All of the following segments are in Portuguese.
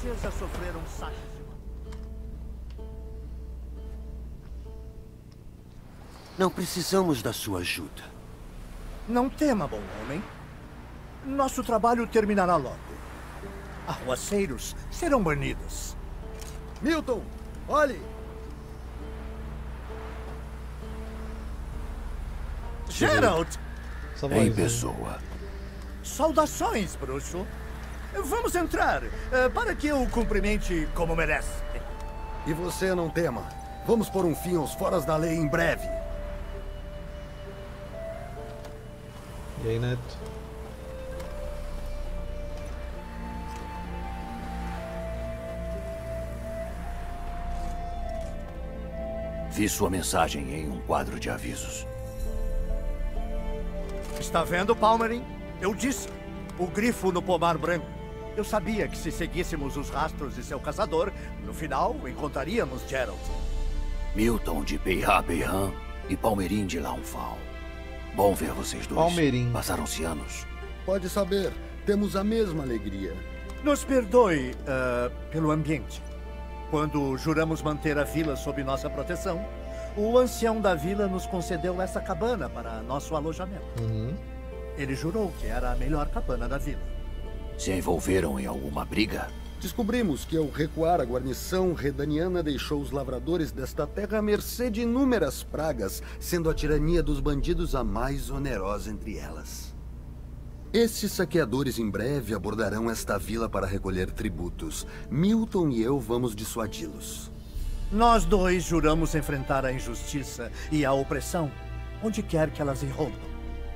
Vocês já sofreram saques de mão. Não precisamos da sua ajuda. Não tema, bom homem. Nosso trabalho terminará logo. Arruaceiros serão banidos. Milton, olhe! Geralt! Essa Em voz, né? pessoa. Saudações, bruxo. Vamos entrar, para que eu o cumprimente como merece. E você não tema. Vamos pôr um fim aos foras da lei em breve. E aí, Neto? Vi sua mensagem em um quadro de avisos. Está vendo, Palmerin? Eu disse. O grifo no pomar branco. Eu sabia que se seguíssemos os rastros de seu caçador, no final encontraríamos Geralt. Milton de Beirra-Beiran e Palmerim de Launfal. Bom ver vocês dois. Palmerim. Passaram-se anos. Pode saber, temos a mesma alegria. Nos perdoe pelo ambiente. Quando juramos manter a vila sob nossa proteção, o ancião da vila nos concedeu essa cabana para nosso alojamento. Uhum. Ele jurou que era a melhor cabana da vila. Se envolveram em alguma briga? Descobrimos que ao recuar a guarnição redaniana deixou os lavradores desta terra à mercê de inúmeras pragas, sendo a tirania dos bandidos a mais onerosa entre elas. Estes saqueadores em breve abordarão esta vila para recolher tributos. Milton e eu vamos dissuadi-los. Nós dois juramos enfrentar a injustiça e a opressão, onde quer que elas irrompam.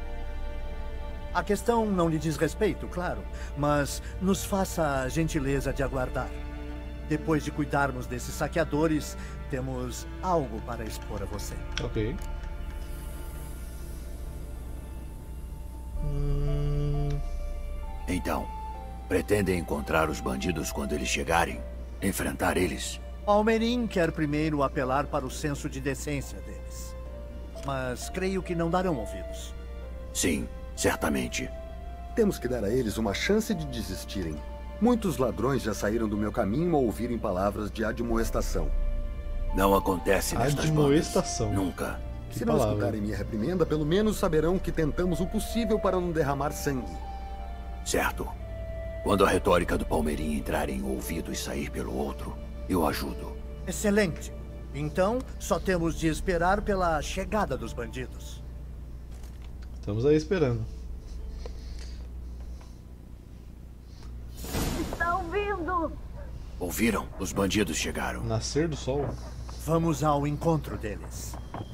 A questão não lhe diz respeito, claro, mas nos faça a gentileza de aguardar. Depois de cuidarmos desses saqueadores, temos algo para expor a você. Ok. Então, pretendem encontrar os bandidos quando eles chegarem? Enfrentar eles? Palmerim quer primeiro apelar para o senso de decência deles. Mas creio que não darão ouvidos. Sim, certamente. Temos que dar a eles uma chance de desistirem. Muitos ladrões já saíram do meu caminho ao ouvirem palavras de admoestação. Não acontece nestas Admoestação. bandas. Nunca. Se Que não palavra. escutarem minha reprimenda, pelo menos saberão que tentamos o possível para não derramar sangue. Certo. Quando a retórica do Palmerim entrar em um ouvido e sair pelo outro, eu ajudo. Excelente. Então, só temos de esperar pela chegada dos bandidos. Estamos aí esperando. Está ouvindo? Ouviram? Os bandidos chegaram. Nascer do sol? Vamos ao encontro deles.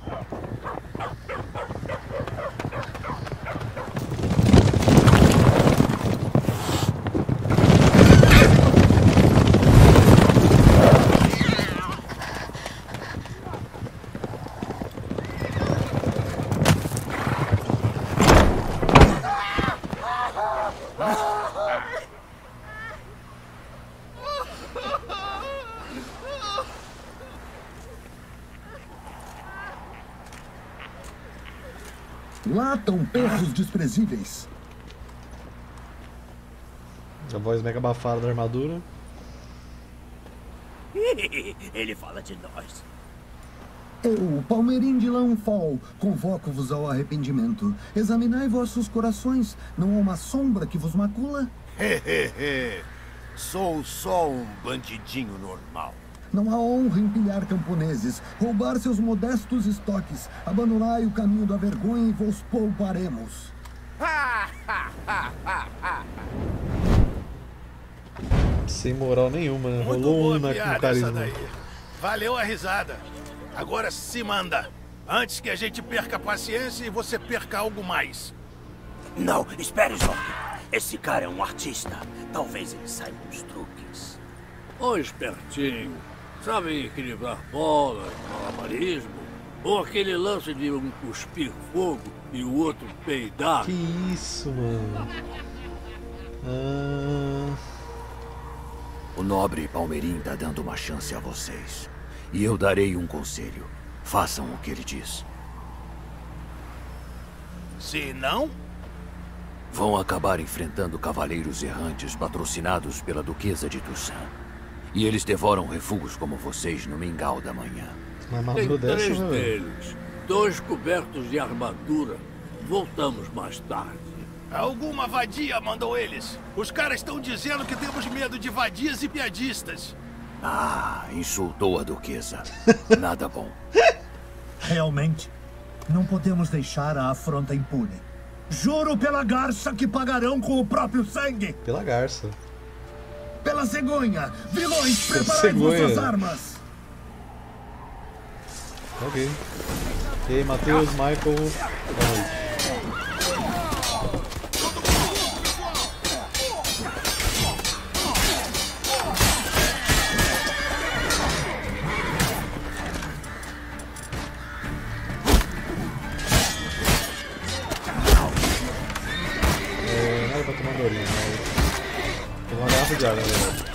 Latam, perros desprezíveis! A voz mega abafada da armadura. Ele fala de nós. Eu, Palmerim de Launfal, convoco-vos ao arrependimento. Examinai vossos corações. Não há uma sombra que vos macula? Sou só um bandidinho normal. Não há honra em pilhar camponeses, roubar seus modestos estoques. Abandonai o caminho da vergonha e vos pouparemos. Sem moral nenhuma, né? Muito Rolou boa um na piada com essa carisma. daí. Valeu a risada. Agora se manda. Antes que a gente perca a paciência e você perca algo mais. Não, espere, jovem. Esse cara é um artista. Talvez ele saiba uns truques. Ó espertinho. Sabe equilibrar bolas, malabarismo? Ou aquele lance de um cuspir fogo e o outro peidar? Que isso, mano? O nobre Palmerim tá dando uma chance a vocês. E eu darei um conselho. Façam o que ele diz. Se não, Vão acabar enfrentando cavaleiros errantes patrocinados pela Duquesa de Toussaint. E eles devoram refugos como vocês no mingau da manhã. Uma Tem armadura dessa, 3 velho. deles. 2 cobertos de armadura. Voltamos mais tarde. Alguma vadia mandou eles. Os caras estão dizendo que temos medo de vadias e piadistas. Ah, insultou a duquesa. Nada bom. Realmente, não podemos deixar a afronta impune. Juro pela garça que pagarão com o próprio sangue. Pela garça. Pela cegonha. Vilões, Pela preparai cegonha. vossas armas. Ok. E aí, Matheus, Michael. Boa noite. Nada pra tomar dorinha, mas... Tem uma garrafa de água, galera.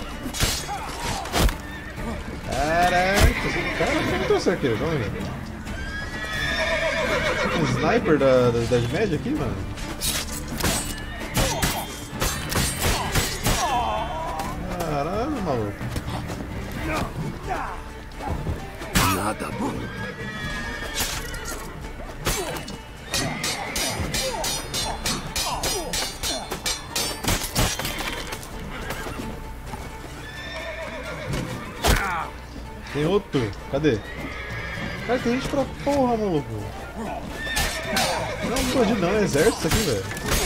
Caraca, cara, como trouxe arqueiro? Vamos ver. Um sniper da Idade Média aqui, mano? Caralho, maluco. Nada bom. Tem outro? Cadê? Cara, tem gente pra porra, maluco. Não, bandido não, é exército isso aqui, velho.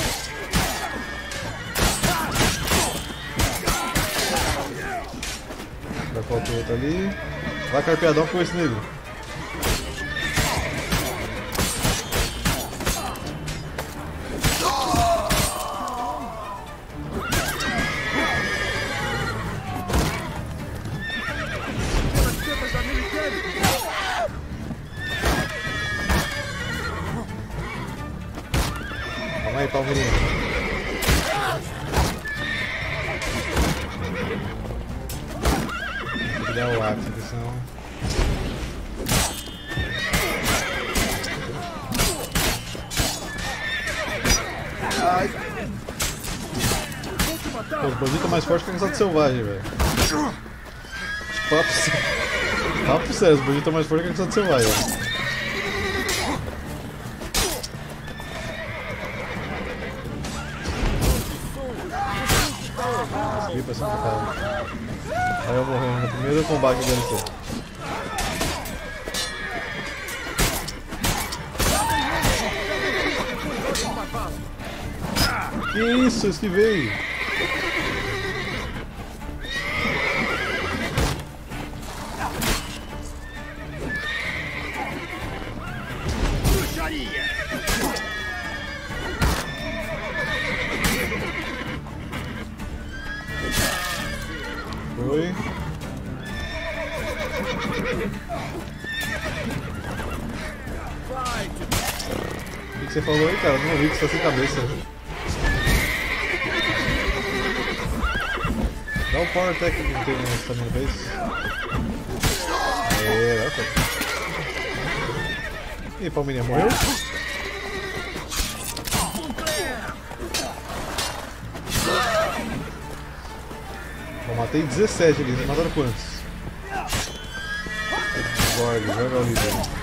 Vai faltar o outro ali. Vai, carpeadão, com esse nele. Calma aí, Palmeirinha. Tem que dar o lápis aqui, senão... Pô, os bandidos estão mais fortes que a cansado selvagem, velho. Papo sério, os bandidos estão mais fortes que a cansado selvagem, velho. Pra cima do cara. Aí eu morri no primeiro combate do DLC. Que isso, esquivei! Foi. O que você falou aí, cara? Não ouvi que você tá sem cabeça. Dá o power attack que não tem nessa vez. É, ok. E aí, Palmeirinha, morreu? Eu matei 17 ali, vocês mataram quantos? Gorg, joga ali, velho.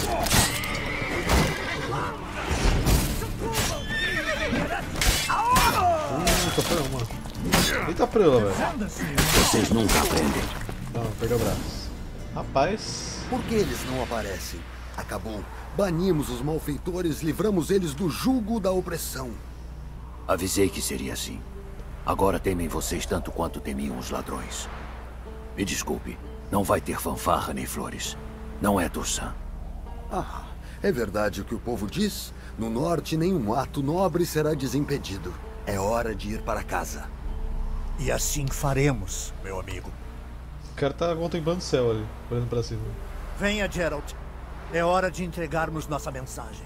Foi uma. Eita preula, velho. Vocês nunca aprendem. Não, perdeu o braço. Rapaz. Por que eles não aparecem? Acabou. Banimos os malfeitores, livramos eles do jugo da opressão. Avisei que seria assim. Agora temem vocês tanto quanto temiam os ladrões. Me desculpe, não vai ter fanfarra nem flores. Não é Toussaint. Ah, é verdade o que o povo diz? No norte, nenhum ato nobre será desimpedido. É hora de ir para casa. E assim faremos, meu amigo. O cara tá contemplando o céu ali, olhando pra cima. Venha, Geralt. É hora de entregarmos nossa mensagem.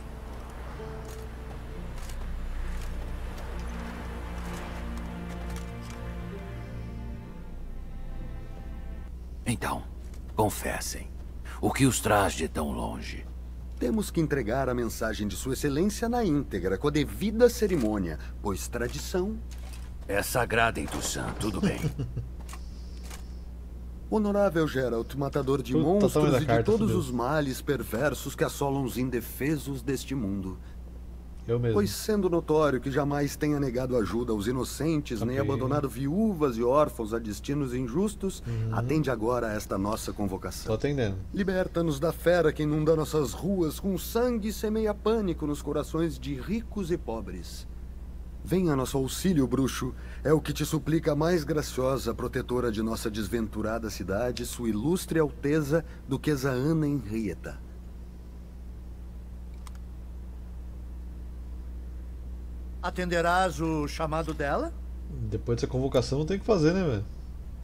Então, confessem. O que os traz de tão longe? Temos que entregar a mensagem de Sua Excelência na íntegra, com a devida cerimônia, pois tradição... É sagrada em Toussaint, tudo bem. Honorável Geralt, matador de Puta, monstros tamanho da e de carta, todos fudeu. os males perversos que assolam os indefesos deste mundo. Eu mesmo. Pois sendo notório que jamais tenha negado ajuda aos inocentes, nem Ok. abandonado viúvas e órfãos a destinos injustos, atende agora a esta nossa Tô convocação. atendendo. Liberta-nos da fera que inunda nossas ruas com sangue e semeia pânico nos corações de ricos e pobres. Venha a nosso auxílio, bruxo. É o que te suplica a mais graciosa protetora de nossa desventurada cidade, sua ilustre alteza, Duquesa Ana Henrietta. Atenderás o chamado dela? Depois dessa convocação não tem o que fazer, né, velho?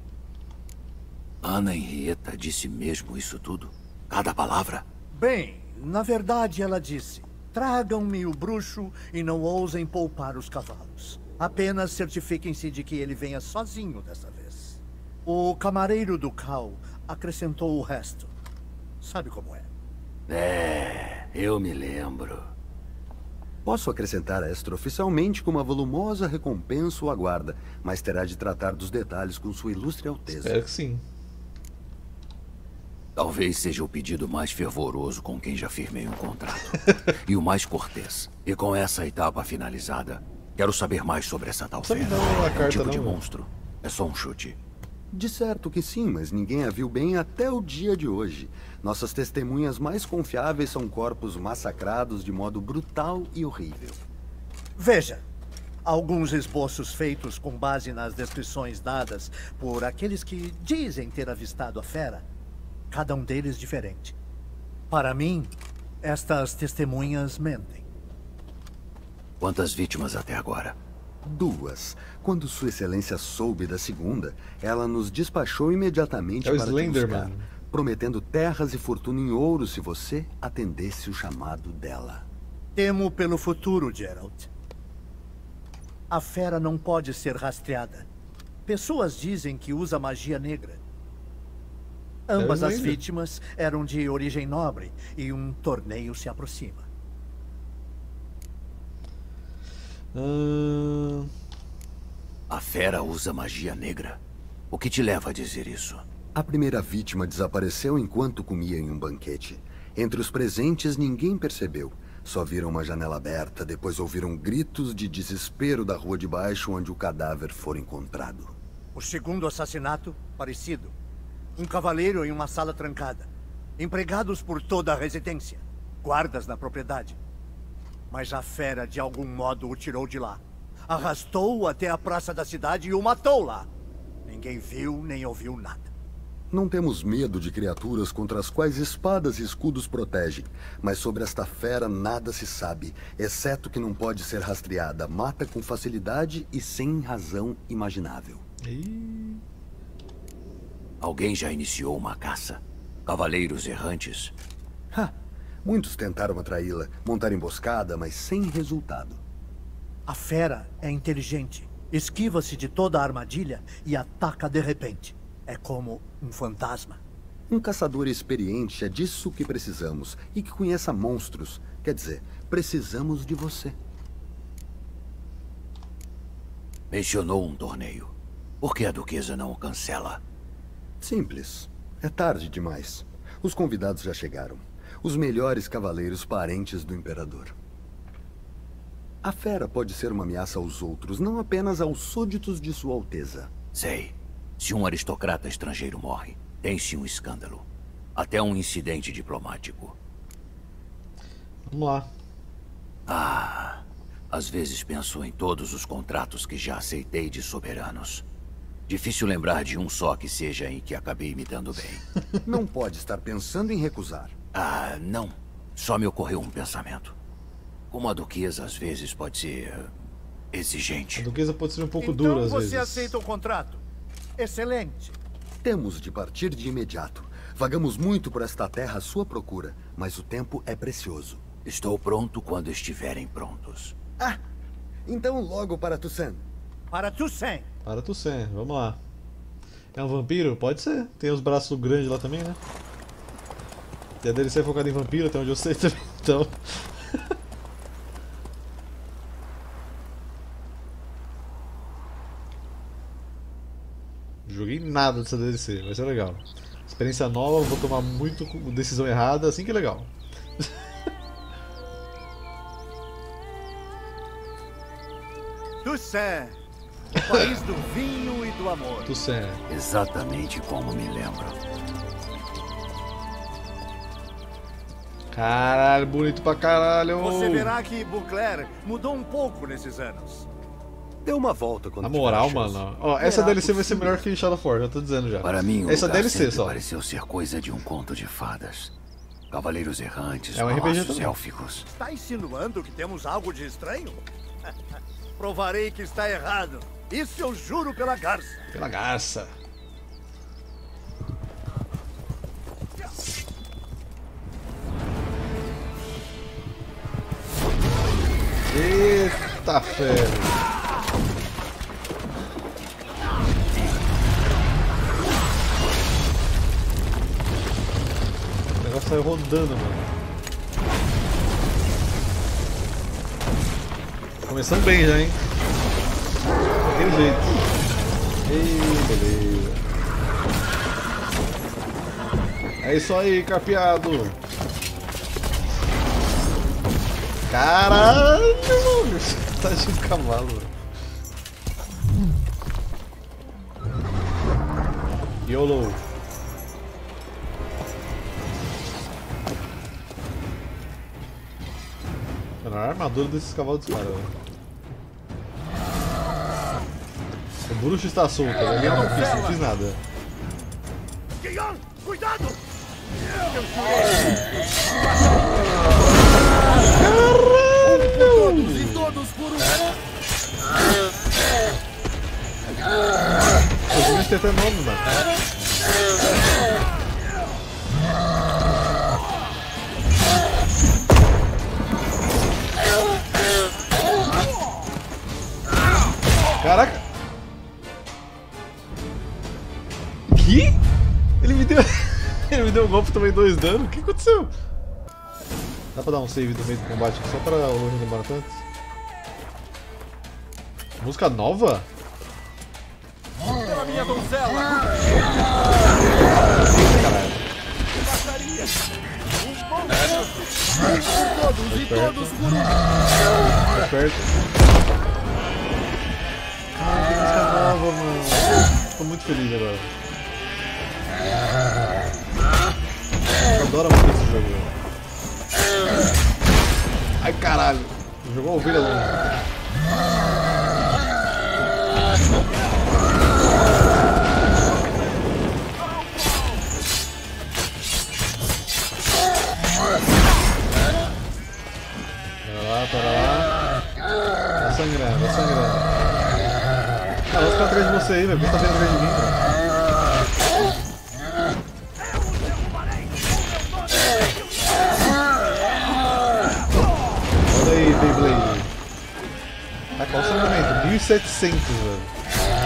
Ana Henrietta disse mesmo isso tudo? Cada palavra? Bem, na verdade ela disse: tragam-me o bruxo e não ousem poupar os cavalos. Apenas certifiquem-se de que ele venha sozinho dessa vez. O camareiro do Cal acrescentou o resto. Sabe como é? É, eu me lembro. Posso acrescentar extraoficialmente que uma volumosa recompensa o aguarda, mas terá de tratar dos detalhes com sua ilustre alteza. Espero que sim. Talvez seja o pedido mais fervoroso com quem já firmei um contrato. E o mais cortês. E com essa etapa finalizada, quero saber mais sobre essa tal Sabe fera. não a É um carta tipo não, de velho. monstro. É só um chute. De certo que sim, mas ninguém a viu bem até o dia de hoje. Nossas testemunhas mais confiáveis são corpos massacrados de modo brutal e horrível. Veja, alguns esboços feitos com base nas descrições dadas por aqueles que dizem ter avistado a fera, cada um deles diferente. Para mim, estas testemunhas mentem. Quantas vítimas até agora? 2. Quando Sua Excelência soube da segunda, ela nos despachou imediatamente É o para te Slenderman. buscar, prometendo terras e fortuna em ouro se você atendesse o chamado dela. Temo pelo futuro, Geralt. A fera não pode ser rastreada. Pessoas dizem que usa magia negra. Ambas as lembro. vítimas eram de origem nobre e um torneio se aproxima. A fera usa magia negra. O que te leva a dizer isso? A primeira vítima desapareceu enquanto comia em um banquete. Entre os presentes, ninguém percebeu. Só viram uma janela aberta, depois ouviram gritos de desespero da rua de baixo onde o cadáver foi encontrado. O segundo assassinato, parecido. Um cavaleiro em uma sala trancada. Empregados por toda a residência. Guardas na propriedade. Mas a fera, de algum modo, o tirou de lá. Arrastou-o até a praça da cidade e o matou lá. Ninguém viu nem ouviu nada. Não temos medo de criaturas contra as quais espadas e escudos protegem, mas sobre esta fera nada se sabe, exceto que não pode ser rastreada, mata com facilidade e sem razão imaginável. Alguém já iniciou uma caça? Cavaleiros errantes? Muitos tentaram atraí-la, montar emboscada, mas sem resultado. A fera é inteligente. Esquiva-se de toda a armadilha e ataca de repente. É como um fantasma. Um caçador experiente é disso que precisamos, e que conheça monstros. Quer dizer, precisamos de você. Mencionou um torneio. Por que a duquesa não o cancela? Simples. É tarde demais. Os convidados já chegaram. Os melhores cavaleiros parentes do imperador. A fera pode ser uma ameaça aos outros, não apenas aos súditos de Sua Alteza. Sei. Se um aristocrata estrangeiro morre, tem-se um escândalo. Até um incidente diplomático. Vamos lá. Às vezes penso em todos os contratos que já aceitei de soberanos. Difícil lembrar de um só que seja em que acabei me dando bem. Não pode estar pensando em recusar. Não. Só me ocorreu um pensamento. Como a duquesa às vezes pode ser A exigente. duquesa pode ser um pouco Então dura às você vezes. aceita o contrato. Excelente. Temos de partir de imediato. Vagamos muito por esta terra à sua procura, mas o tempo é precioso. Estou pronto quando estiverem prontos. Então logo para Toussaint. Para Toussaint. Para Toussaint, vamos lá. É um vampiro? Pode ser. Tem os braços grandes lá também, né? E a DLC é focada em vampiro, até onde eu sei também. Então. Joguei nada dessa DLC, vai ser legal. Experiência nova, vou tomar muito decisão errada, assim que é legal. Toussaint, o país do vinho e do amor. Toussaint. Exatamente como me lembro. Caralho, bonito pra caralho. Você verá que Beauclair mudou um pouco nesses anos. Dê uma volta quando Na moral, tiver a chance. mano. Ó, essa DLC vai ser melhor que Shadowford, já tô dizendo já. Para mim, o essa lugar DLC sempre só. pareceu ser coisa de um conto de fadas. Cavaleiros errantes, É um RPG palácios também. élficos. Está insinuando que temos algo de estranho? Provarei que está errado. Isso eu juro pela garça. Pela garça. Eita ferro. O negócio saiu rodando, mano. Começando bem já, hein? Daquele jeito. Ei, beleza. É isso aí, carpeado. Caralho, mano. Tá de um cavalo, velho. YOLO. Mano, a armadura desses cavalos dos caras, velho. O bruxo está solto, velho. Eu não fiz nada. Guion, cuidado! Todos e todos por um. Os bichos têm até nome, mano. Caraca! Que? Ele me deu. Ele me deu um golpe e tomei 2 danos? O que aconteceu? Dá pra dar um save no meio do combate aqui, só para o longe não demorar tanto? Música nova? Pela minha donzela! Caralho. Passaria! Todos e todos por um. Tá perto. Ah, que música nova, mano. Tô muito feliz agora. Eu adoro muito esse jogo, velho. Ai, caralho. Jogou a ovelha longe. Pera lá. Tá sangrando, tá sangrando. Ah, vou ficar atrás de você aí, velho. Por que tá vindo atrás de mim, velho? Olha aí, Beyblade. Tá qual o sangramento? 1700, velho.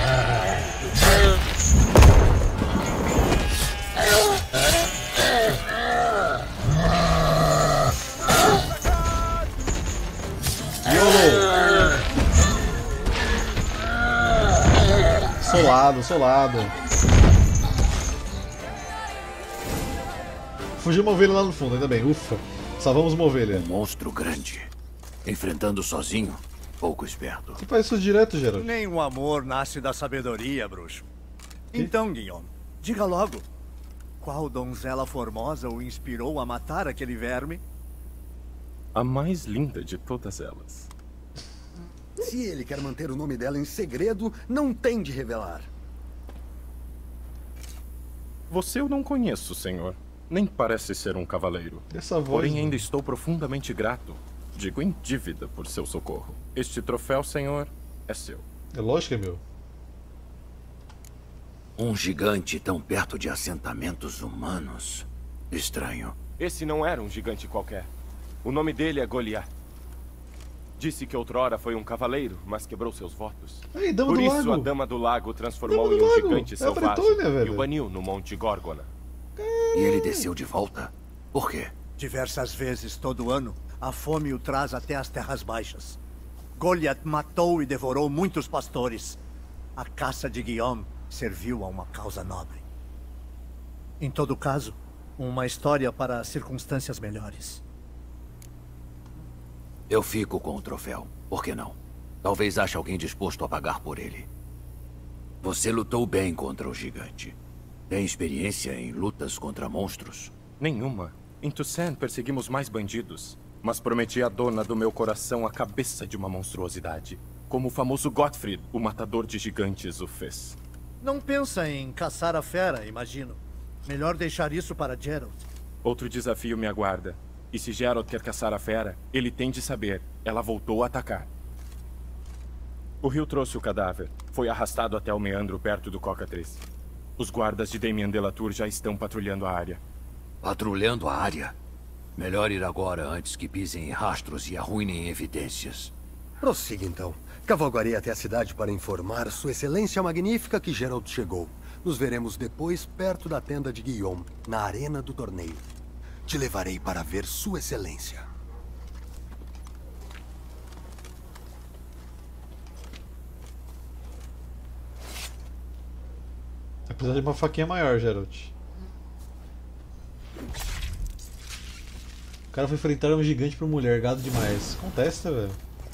Solado, solado. Fugiu uma ovelha lá no fundo, ainda bem, ufa. Salvamos uma ovelha. Um monstro grande. Enfrentando sozinho, pouco esperto. Você faz isso direto, Geralt? Nem o amor nasce da sabedoria, bruxo. Então, Guion, diga logo. Qual donzela formosa o inspirou a matar aquele verme? A mais linda de todas elas. Se ele quer manter o nome dela em segredo, não tem de revelar. Você eu não conheço, senhor. Nem parece ser um cavaleiro. Essa voz. Porém, ainda estou profundamente grato. Digo em dívida por seu socorro. Este troféu, senhor, é seu. É lógico que é meu. Um gigante tão perto de assentamentos humanos. Estranho. Esse não era um gigante qualquer. O nome dele é Goliath. Disse que outrora foi um cavaleiro, mas quebrou seus votos. Aí, Dama Por do isso Lago. a Dama do Lago o transformou Dama em do um Lago. gigante É a selvagem Bretônia, velho. e o baniu no Monte Górgona. E ele desceu de volta? Por quê? Diversas vezes todo ano, a fome o traz até as terras baixas. Goliath matou e devorou muitos pastores. A caça de Guillaume serviu a uma causa nobre. Em todo caso, uma história para circunstâncias melhores. Eu fico com o troféu. Por que não? Talvez ache alguém disposto a pagar por ele. Você lutou bem contra o gigante. Tem experiência em lutas contra monstros? Nenhuma. Em Toussaint perseguimos mais bandidos. Mas prometi à dona do meu coração a cabeça de uma monstruosidade. Como o famoso Gottfried, o matador de gigantes, o fez. Não pensa em caçar a fera, imagino. Melhor deixar isso para Geralt. Outro desafio me aguarda. E se Geralt quer caçar a fera, ele tem de saber. Ela voltou a atacar. O rio trouxe o cadáver. Foi arrastado até o meandro perto do Cockatriz. Os guardas de Damien Delatour já estão patrulhando a área. Patrulhando a área? Melhor ir agora antes que pisem em rastros e arruinem evidências. Prossiga então. Cavalgarei até a cidade para informar Sua Excelência Magnífica que Geralt chegou. Nos veremos depois perto da tenda de Guillaume, na arena do torneio. Te levarei para ver Sua Excelência. Vai precisar de uma faquinha maior, Geralt. O cara foi enfrentar um gigante por mulher, gado demais. Acontece, velho.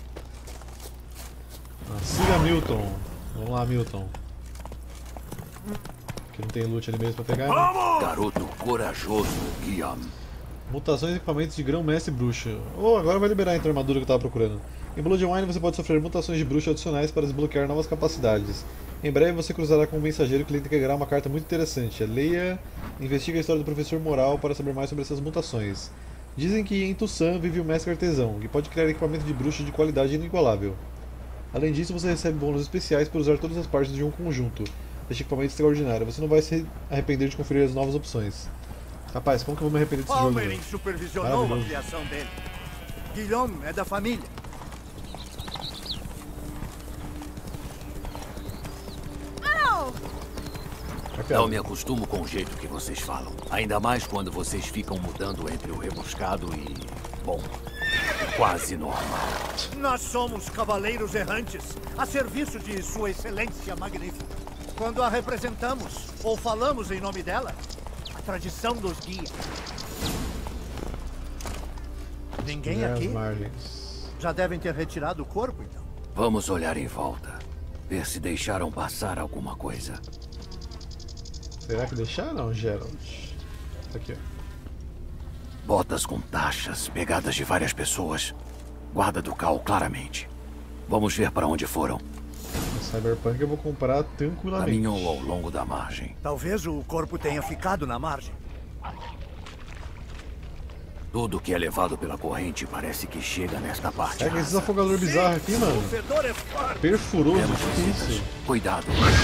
Siga Milton. Vamos lá, Milton. Aqui não tem loot ali mesmo pra pegar, né? Garoto corajoso, Guillaume. Mutações e equipamentos de grão-mestre bruxo. Oh, agora vai liberar então a armadura que eu tava procurando. Em Bloodwine você pode sofrer mutações de bruxo adicionais para desbloquear novas capacidades. Em breve você cruzará com um mensageiro que lhe entregará uma carta muito interessante. Leia e investigue a história do professor Moral para saber mais sobre essas mutações. Dizem que em Toussaint vive o mestre artesão, que pode criar equipamento de bruxo de qualidade inigualável. Além disso, você recebe bônus especiais por usar todas as partes de um conjunto. Este equipamento extraordinário. Você não vai se arrepender de conferir as novas opções. Rapaz, como que eu vou me arrepender desse jogo? Palmerin supervisionou a criação dele. Guillaume é da família. Não me acostumo com o jeito que vocês falam. Ainda mais quando vocês ficam mudando entre o rebuscado e... bom, quase normal. Nós somos cavaleiros errantes, a serviço de Sua Excelência Magnífica. Quando a representamos, ou falamos em nome dela, a tradição nos guia. Ninguém aqui? Já devem ter retirado o corpo, então. Vamos olhar em volta. Ver se deixaram passar alguma coisa. Será que deixaram, Geralt? Aqui, ó. Botas com taxas, pegadas de várias pessoas. Guarda do Cal, claramente. Vamos ver para onde foram. No Cyberpunk eu vou comprar tranquilamente. Caminhou ao longo da margem. Talvez o corpo tenha ficado na margem. Tudo que é levado pela corrente parece que chega nesta parte. É que esses afogadores bizarros aqui, mano. Perfuroso, que isso? Cuidado.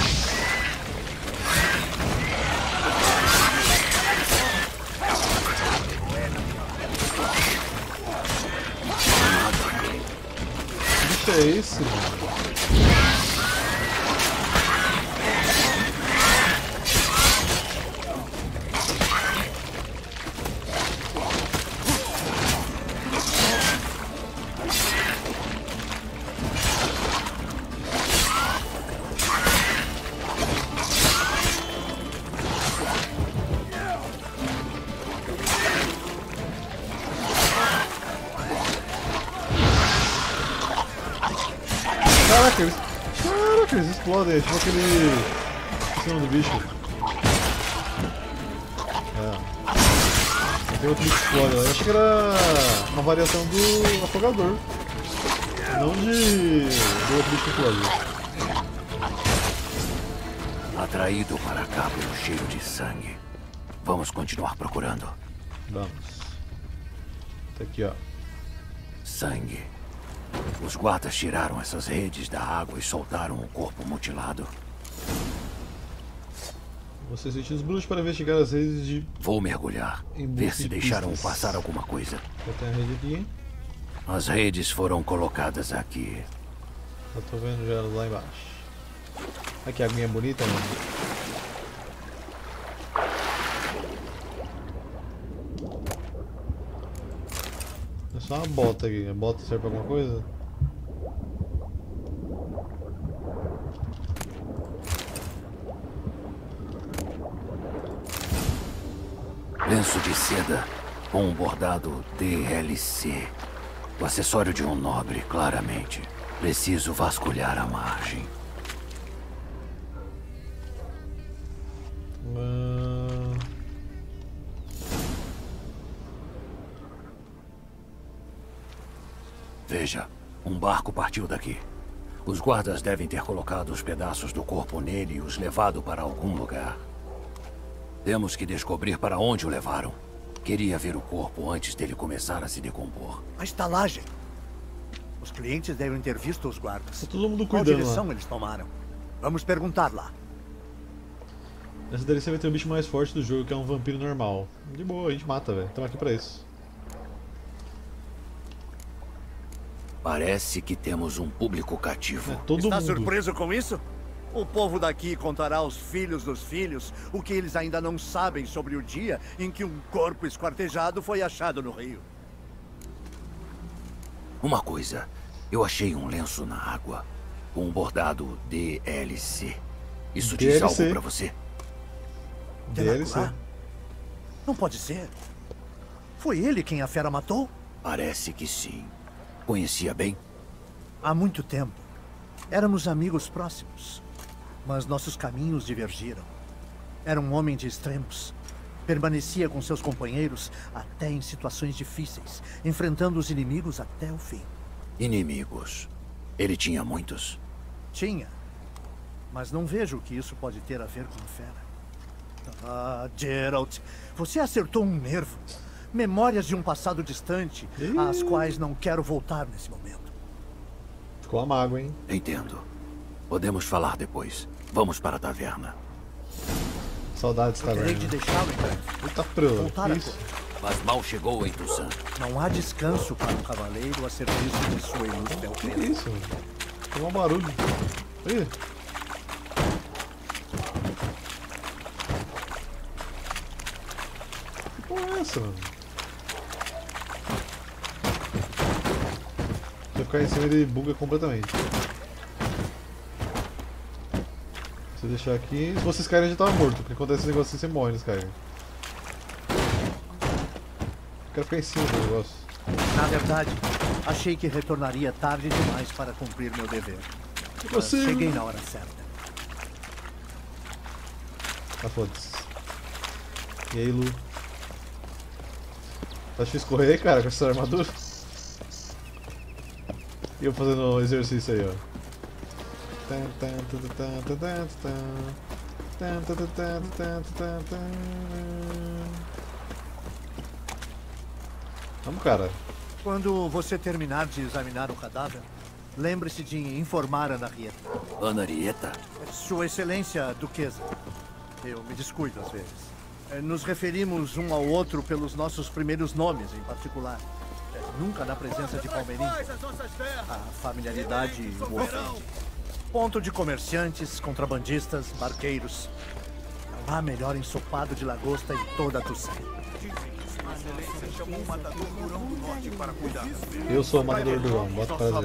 Que é esse, mano? Caraca, eles explodem, é tipo aquele... Esse é o nome do bicho. É. Tem outro bicho que explode lá. Eu achei que era uma variação do afogador. Não do outro bicho que explode. Atraído para cá pelo cheiro de sangue. Vamos continuar procurando. Vamos. Tá aqui, ó. Sangue. Os guardas tiraram essas redes da água e soltaram o corpo mutilado. Você sentiu os bruxos para investigar as redes de... Vou mergulhar. Ver se deixaram passar alguma coisa. Já tem a rede aqui. As redes foram colocadas aqui. Eu tô vendo já lá embaixo. Aqui a aguinha bonita, mano. É só uma bota aqui. A bota serve pra alguma coisa? Lenço de seda com um bordado DLC. O acessório de um nobre, claramente. Preciso vasculhar a margem. Veja, um barco partiu daqui. Os guardas devem ter colocado os pedaços do corpo nele e os levado para algum lugar. Temos que descobrir para onde o levaram. Queria ver o corpo antes dele começar a se decompor. A estalagem. Os clientes devem ter visto os guardas. Tá todo mundo Qual cuidando direção lá. eles tomaram? Vamos perguntar lá. Nessa DLC vai ter o bicho mais forte do jogo, que é um vampiro normal. De boa, a gente mata, velho. Estamos aqui pra isso. Parece que temos um público cativo. É todo Está mundo. surpreso com isso? O povo daqui contará aos filhos dos filhos o que eles ainda não sabem sobre o dia em que um corpo esquartejado foi achado no rio. Uma coisa, eu achei um lenço na água com um bordado DLC. Isso diz DLC. algo pra você? DLC. Delacroix? Não pode ser. Foi ele quem a fera matou? Parece que sim. Conhecia bem? Há muito tempo. Éramos amigos próximos. Mas nossos caminhos divergiram. Era um homem de extremos. Permanecia com seus companheiros até em situações difíceis, enfrentando os inimigos até o fim. Inimigos. Ele tinha muitos. Tinha. Mas não vejo o que isso pode ter a ver com a fera. Ah, Geralt, você acertou um nervo. Memórias de um passado distante, às quais não quero voltar nesse momento. Ficou a mágoa, hein? Entendo. Podemos falar depois. Vamos para a taverna. Saudades, Terei taverna. de deixá-lo em breve. Eita, pro. Voltar a Isso. correr. Mas mal chegou em Toussaint. Não há descanso para um cavaleiro a serviço de sua ilustre Que alteza. isso? Tomou um barulho. Ih. Que porra é essa, mano? Se eu ficar em cima, ele buga completamente. Se eu deixar aqui... Se vocês caírem, já tava morto. Porque acontece esse negócio assim, você morre, eles caem. Eu quero ficar em cima do negócio. Na verdade, achei que retornaria tarde demais para cumprir meu dever. Mas Você... cheguei na hora certa. Ah, foda-se. E aí, Lu? Tá difícil correr, cara, com essa armadura? E eu fazendo exercício aí, ó. Vamos, cara. Quando você terminar de examinar o cadáver, lembre-se de informar Ana Rieta. Ana Rieta? Sua Excelência, Duquesa. Eu me descuido às vezes. Nos referimos um ao outro pelos nossos primeiros nomes, em particular. Nunca na presença de Palmeirinho. A familiaridade o ofende. Ponto de comerciantes, contrabandistas, barqueiros. Não há melhor ensopado de lagosta em toda a Toussaint. Eu sou o matador do João, bota prazer.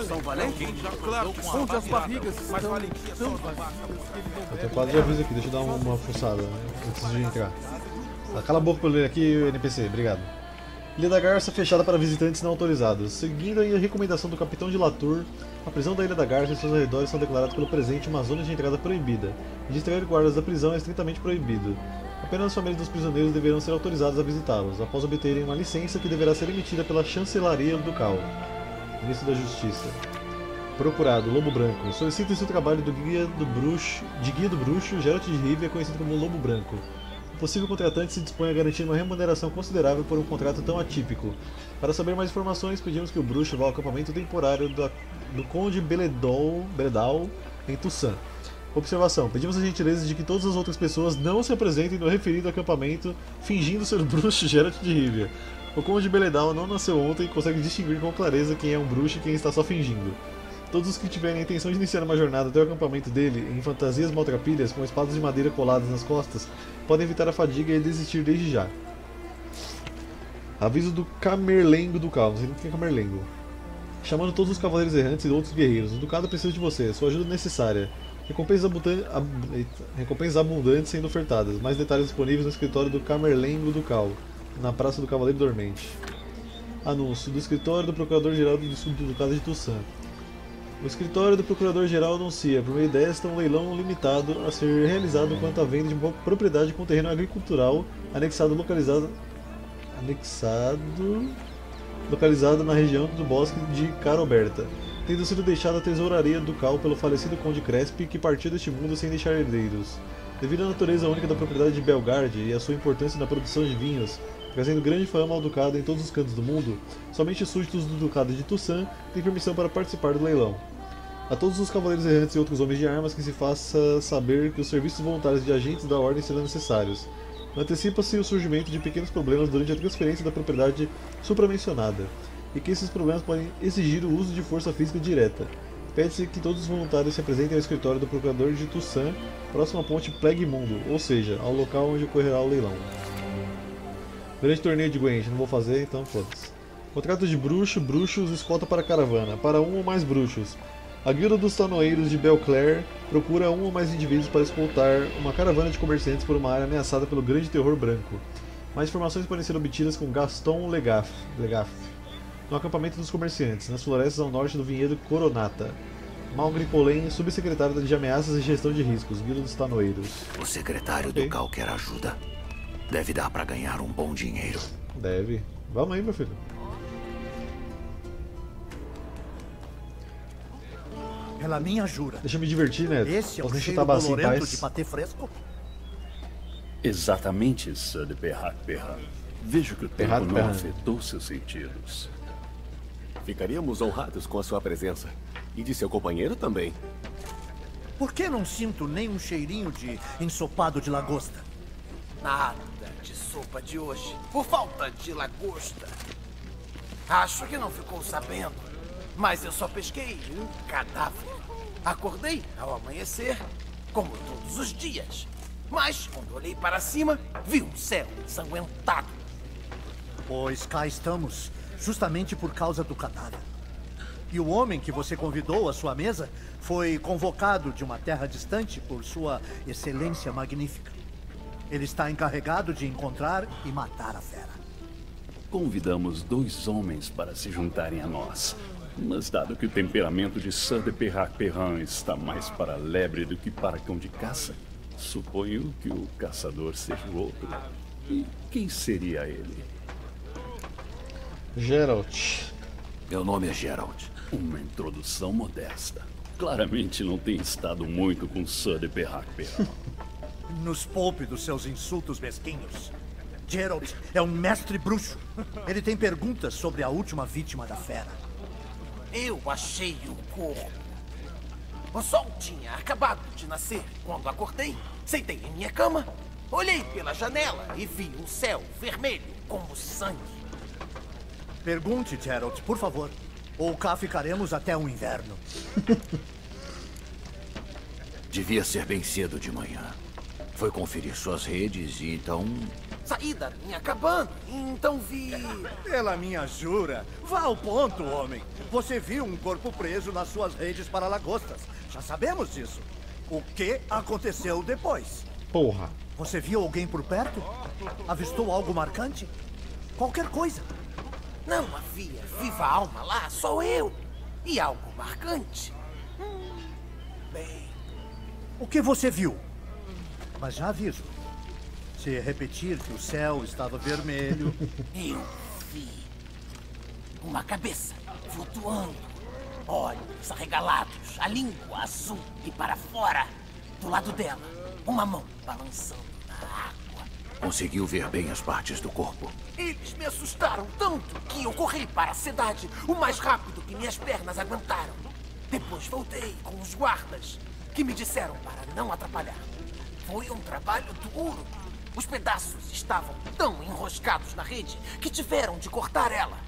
Eu tenho quadro de aviso aqui, deixa eu dar uma fuçada antes de entrar. Tá, cala a boca pra eu ler aqui, NPC, obrigado. Ilha da Garça fechada para visitantes não autorizados. Seguindo a recomendação do capitão de Latour, a prisão da Ilha da Garça e seus arredores são declarados pelo presente uma zona de entrada proibida, e distrair guardas da prisão é estritamente proibido. Apenas as famílias dos prisioneiros deverão ser autorizadas a visitá-los, após obterem uma licença que deverá ser emitida pela Chancelaria Ducal. Ministro da Justiça. Procurado, Lobo Branco. Solicita-se o trabalho do Guia do Bruxo, Geralt de Rivia, conhecido como Lobo Branco. O possível contratante se dispõe a garantir uma remuneração considerável por um contrato tão atípico. Para saber mais informações, pedimos que o bruxo vá ao acampamento temporário do Conde Beledal, em Toussaint. Observação: pedimos a gentileza de que todas as outras pessoas não se apresentem no referido acampamento fingindo ser o bruxo Geralt de Rivia. O Conde Beledal não nasceu ontem e consegue distinguir com clareza quem é um bruxo e quem está só fingindo. Todos os que tiverem a intenção de iniciar uma jornada até o acampamento dele, em fantasias maltrapilhas, com espadas de madeira coladas nas costas, podem evitar a fadiga e desistir desde já. Aviso do Camerlengo Ducal, não sei nem o que é Camerlengo. Chamando todos os cavaleiros errantes e outros guerreiros, o Ducado precisa de você, sua ajuda é necessária. Recompensas abundantes sendo ofertadas. Mais detalhes disponíveis no escritório do Camerlengo Ducal, na Praça do Cavaleiro Dormente. Anúncio do escritório do Procurador-Geral do Subducado de Tussan. O escritório do Procurador-Geral anuncia, por meio desta, um leilão limitado a ser realizado quanto à venda de uma propriedade com terreno agricultural localizado na região do Bosque de Caroberta, tendo sido deixada a tesouraria ducal pelo falecido Conde Crespi, que partiu deste mundo sem deixar herdeiros. Devido à natureza única da propriedade de Belgarde e à sua importância na produção de vinhos, trazendo grande fama ao ducado em todos os cantos do mundo, somente os súditos do ducado de Tussan têm permissão para participar do leilão. A todos os cavaleiros errantes e outros homens de armas que se faça saber que os serviços voluntários de agentes da ordem serão necessários. Antecipa-se o surgimento de pequenos problemas durante a transferência da propriedade supramencionada, e que esses problemas podem exigir o uso de força física direta. Pede-se que todos os voluntários se apresentem ao escritório do Procurador de Tussan, próximo à ponte Plague Mundo, ou seja, ao local onde ocorrerá o leilão. Grande torneio de Gwent, não vou fazer, então foda-se. Contrato de bruxos, escolta para a caravana, para um ou mais bruxos. A Guilda dos Tanoeiros de Belclair procura um ou mais indivíduos para escoltar uma caravana de comerciantes por uma área ameaçada pelo Grande Terror Branco. Mais informações podem ser obtidas com Gaston Legaf, no acampamento dos comerciantes, nas florestas ao norte do vinhedo Coronata. Malgrim Polen, subsecretário de Ameaças e Gestão de Riscos, Guilda dos Tanoeiros. O secretário ducal quer ajuda. Deve dar para ganhar um bom dinheiro. Deve. Vamos aí, meu filho. Pela minha jura. Deixa eu me divertir, né? Esse é o Posso cheiro bolorento de patê fresco? Exatamente, Sir de Perrin. Vejo que o tempo não afetou seus sentidos. Ficaríamos honrados com a sua presença. E de seu companheiro também. Por que não sinto nem um cheirinho de ensopado de lagosta? Nada de sopa de hoje, por falta de lagosta. Acho que não ficou sabendo, mas eu só pesquei um cadáver. Acordei ao amanhecer, como todos os dias. Mas, quando olhei para cima, vi um céu ensanguentado. Pois cá estamos, justamente por causa do cadáver. E o homem que você convidou à sua mesa foi convocado de uma terra distante por sua excelência magnífica. Ele está encarregado de encontrar e matar a fera. Convidamos 2 homens para se juntarem a nós. Mas dado que o temperamento de Sir de Perrin está mais para lebre do que para cão de caça, suponho que o caçador seja o outro. E quem seria ele? Geralt. Meu nome é Geralt. Uma introdução modesta. Claramente não tem estado muito com Sir de Perrin. Nos poupe dos seus insultos mesquinhos. Geralt é um mestre bruxo. Ele tem perguntas sobre a última vítima da fera. Eu achei o corpo. O sol tinha acabado de nascer quando acordei. Sentei em minha cama, olhei pela janela e vi um céu vermelho como sangue. Pergunte, Geralt, por favor. Ou cá ficaremos até o inverno. Devia ser bem cedo de manhã. Foi conferir suas redes e então... Saí da minha cabana e então vi... Pela minha jura. Vá ao ponto, homem. Você viu um corpo preso nas suas redes para lagostas. Já sabemos disso. O que aconteceu depois? Porra. Você viu alguém por perto? Avistou algo marcante? Qualquer coisa. Não havia viva alma lá, só eu. E algo marcante. Bem... O que você viu? Mas já aviso. Se repetir que o céu estava vermelho... Eu vi uma cabeça flutuando, olhos arregalados, a língua azul e para fora. Do lado dela, uma mão balançando na água. Conseguiu ver bem as partes do corpo? Eles me assustaram tanto que eu corri para a cidade o mais rápido que minhas pernas aguentaram. Depois voltei com os guardas, que me disseram para não atrapalhar. Foi um trabalho duro. Os pedaços estavam tão enroscados na rede que tiveram de cortar ela.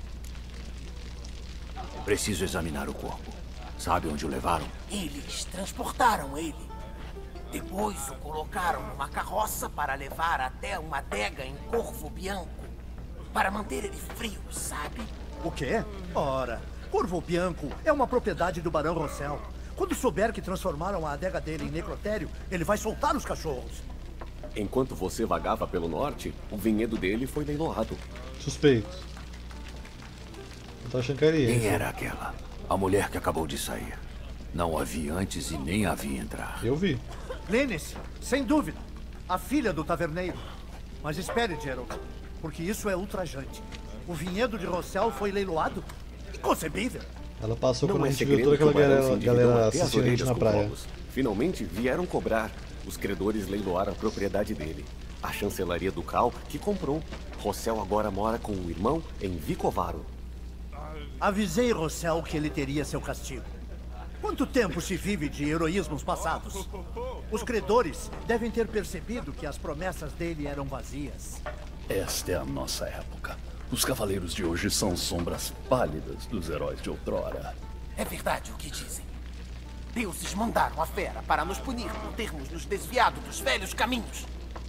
Preciso examinar o corpo. Sabe onde o levaram? Eles transportaram ele. Depois o colocaram numa carroça para levar até uma adega em Corvo Bianco. Para manter ele frio, sabe? O quê? Ora, Corvo Bianco é uma propriedade do Barão Rossel. Quando souber que transformaram a adega dele em necrotério, ele vai soltar os cachorros. Enquanto você vagava pelo norte, o vinhedo dele foi leiloado. Suspeito. Eu tô achando que era ele. Quem era aquela? A mulher que acabou de sair. Não a vi antes e nem a vi entrar. Eu vi. Lenice, sem dúvida. A filha do taverneiro. Mas espere, Gerald, porque isso é ultrajante. O vinhedo de Rossel foi leiloado? Inconcebível. Ela passou quando Não a é gente viu segredo toda que o aquela barão se endividou galera até as assistindo a gente orelhas na com praia. fogos. Finalmente vieram cobrar. Os credores leiloaram a propriedade dele. A chancelaria ducal que comprou. Rossel agora mora com o irmão em Vicovaro. Avisei Rossel que ele teria seu castigo. Quanto tempo se vive de heroísmos passados? Os credores devem ter percebido que as promessas dele eram vazias. Esta é a nossa época. Os cavaleiros de hoje são sombras pálidas dos heróis de outrora. É verdade o que dizem. Deuses mandaram a fera para nos punir por termos nos desviado dos velhos caminhos.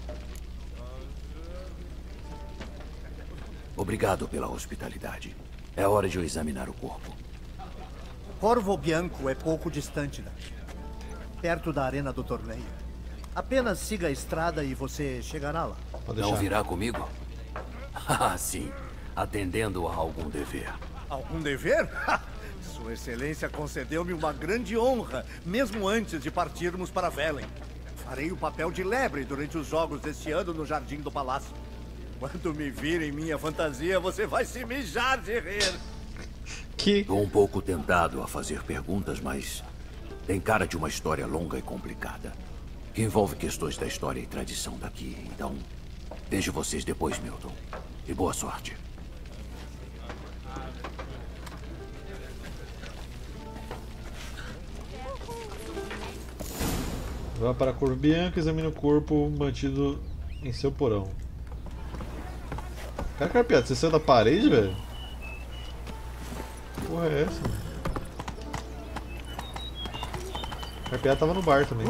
Obrigado pela hospitalidade. É hora de eu examinar o corpo. Corvo Bianco é pouco distante daqui. Perto da arena do torneio. Apenas siga a estrada e você chegará lá. Não virá comigo? Ah, sim. Atendendo a algum dever. Algum dever? Sua Excelência concedeu-me uma grande honra, mesmo antes de partirmos para Velen. Farei o papel de lebre durante os jogos deste ano no Jardim do Palácio. Quando me vir em minha fantasia, você vai se mijar de rir. Estou um pouco tentado a fazer perguntas, mas tem cara de uma história longa e complicada, que envolve questões da história e tradição daqui. Então, vejo vocês depois, Milton. E boa sorte. Vá para Corvo Bianco e examine o corpo mantido em seu porão. Cara, Carpeado, você saiu da parede, velho? Que porra é essa? Carpeado tava no bar também.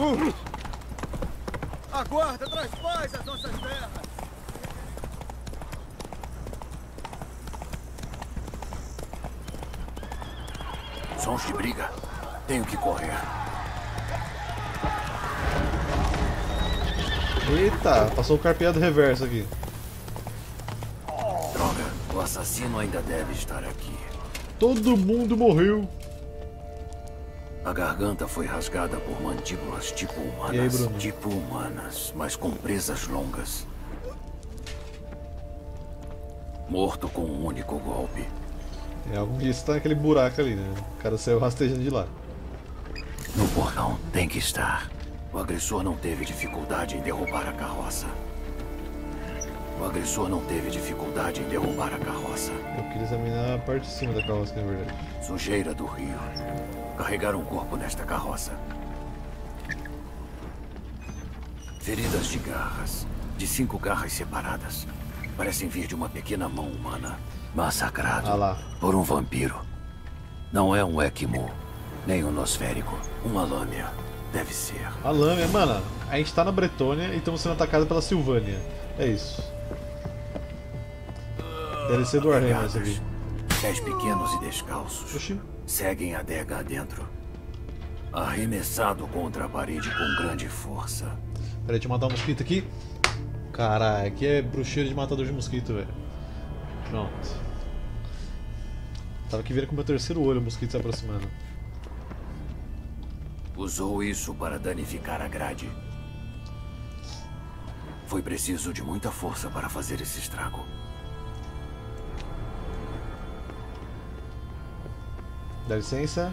A guarda traz paz às nossas terras. Sons de briga. Tenho que correr. Eita, passou o Carpeado reverso aqui. Droga, o assassino ainda deve estar aqui. Todo mundo morreu. A garganta foi rasgada por mandíbulas tipo humanas. E aí, Bruno? Tipo humanas, mas com presas longas. Morto com um único golpe. É, algum disso tá naquele buraco ali, né? O cara saiu rastejando de lá. No portão tem que estar. O agressor não teve dificuldade em derrubar a carroça. O agressor não teve dificuldade em derrubar a carroça. Eu queria examinar a parte de cima da carroça, na verdade. Sujeira do rio. Carregar um corpo nesta carroça. Feridas de garras. De 5 garras separadas. Parecem vir de uma pequena mão humana. Massacrado por um vampiro. Não é um Ekmo, nem um Nosférico. Uma lâmina. Deve ser. A lâmina, mano, a gente tá na Bretônia e estamos sendo atacados pela Silvânia. É isso. DLC do Warhammer, isso aqui. Pés pequenos e descalços. Oxi. Seguem a adega adentro. Arremessado contra a parede com grande força. Peraí, deixa eu matar um mosquito aqui. Caralho, aqui é bruxeiro de matador de mosquito, velho. Pronto. Tava aqui vendo com o meu terceiro olho o mosquito se aproximando. Usou isso para danificar a grade. Foi preciso de muita força para fazer esse estrago. Dá licença.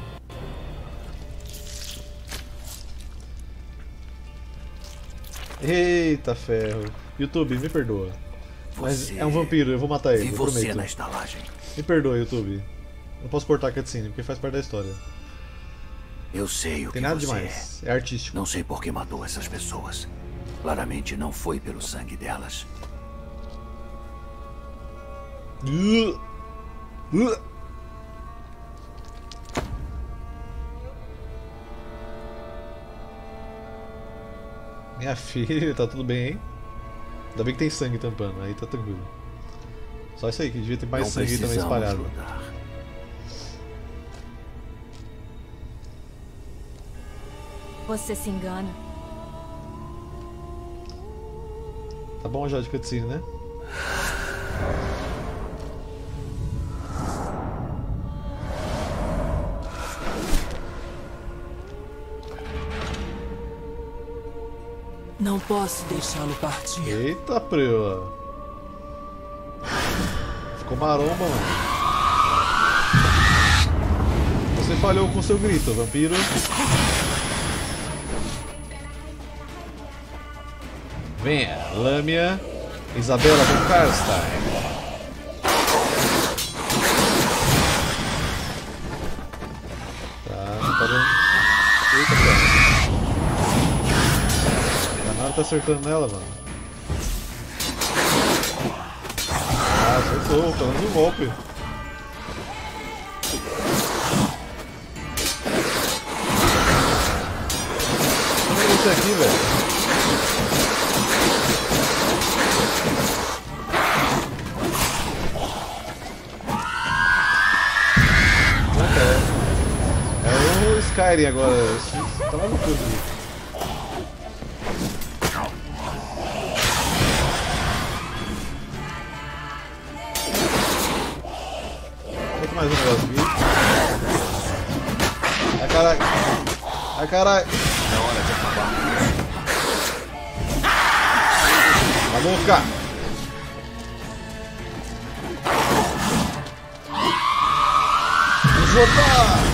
Eita ferro. YouTube, me perdoa. Mas é um vampiro, eu vou matar ele, eu você prometo. na estalagem. Me perdoa, YouTube. Não posso cortar a cutscene, porque faz parte da história. Eu sei o Tem que nada você demais, é artístico. Não sei por que matou essas pessoas. Claramente não foi pelo sangue delas. Minha filha, tá tudo bem, hein? Ainda bem que tem sangue tampando, aí tá tranquilo. Só isso aí, que devia ter mais sangue também espalhado. Lutar. Você se engana. Tá bom já de cutscene, né? Não posso deixá-lo partir. Eita, preula. Ficou maromba, mano. Você falhou com seu grito, vampiro. Venha, Lâmia, Isabela von Karstein. Tá, não tá dando. Eita, cara. A Nara tá acertando nela, mano. Ah, acertou, pelo menos um golpe. Como é isso aqui, velho? Skyrim agora, tá lá no fundo ali. Muito mais um negócio aqui. Ai caralho. Ai caralho. É hora de acabar. Maluca! Jota!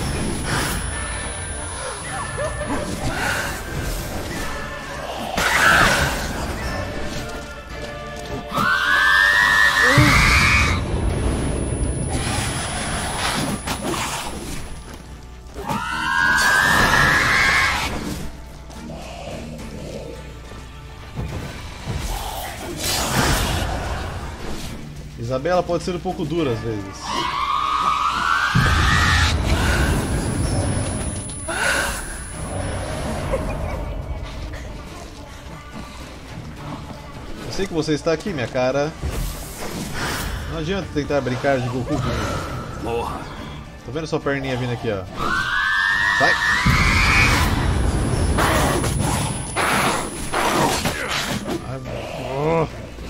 Isabela pode ser um pouco dura às vezes. Eu sei que você está aqui, minha cara. Não adianta tentar brincar de Goku comigo. Morra. Tô vendo sua perninha vindo aqui, ó. Sai! Ai, oh.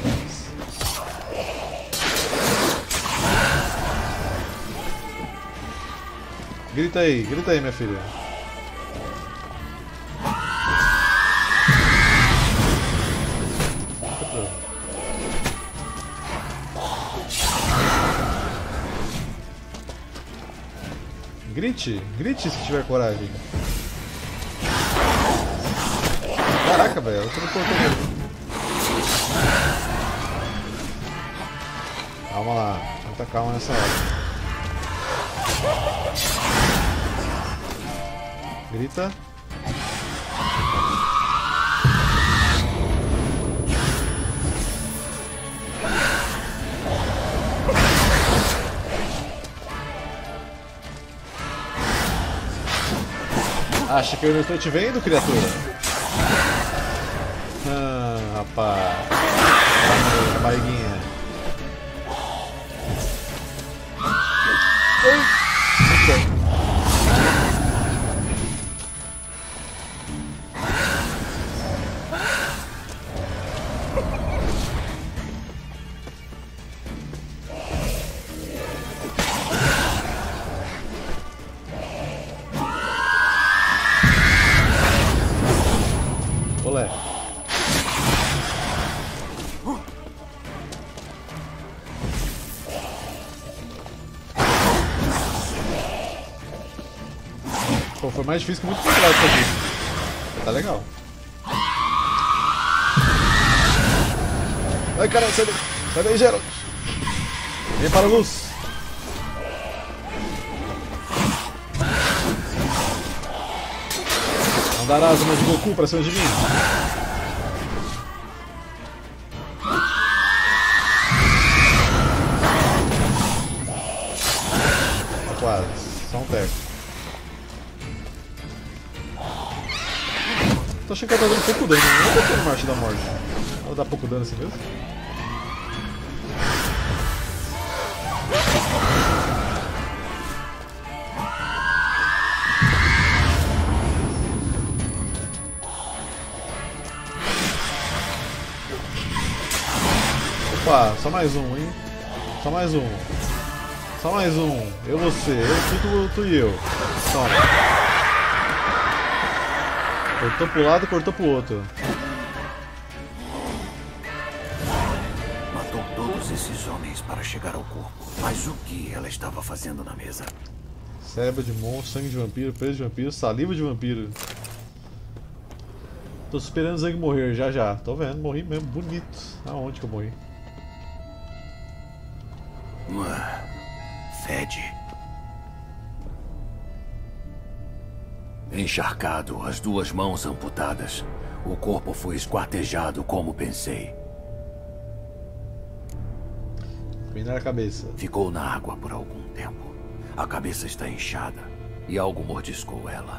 Grita aí, minha filha. Grite se tiver coragem. Caraca, velho, você não cortou mesmo. Calma lá, muita calma nessa hora. Grita. Acha que eu não estou te vendo, criatura? Ah, rapaz. A barriguinha. Olé. Pô, foi mais difícil que muito complicado isso aqui. Tá legal. Ai caralho, sai daí, Geralt. Vem para a luz. Não dará asma de Goku pra cima de mim. Tá quase, só um teco. Tô achando que ela tá dando pouco dano, não tô tendo marcha da morte. Ela dá pouco dano assim mesmo? Opa, só mais um, hein? Só mais um. Só mais um. Eu, você. Tu e eu. Toma. Cortou pro lado, cortou pro outro. Matou todos esses homens para chegar ao corpo. Mas o que ela estava fazendo na mesa? Cérebro de monstro, sangue de vampiro, peso de vampiro, saliva de vampiro. Tô esperando o Zang morrer, já. Tô vendo, morri mesmo, bonito. Aonde que eu morri? Fede. Encharcado, as duas mãos amputadas. O corpo foi esquartejado como pensei. Bem na cabeça. Ficou na água por algum tempo. A cabeça está inchada e algo mordiscou ela.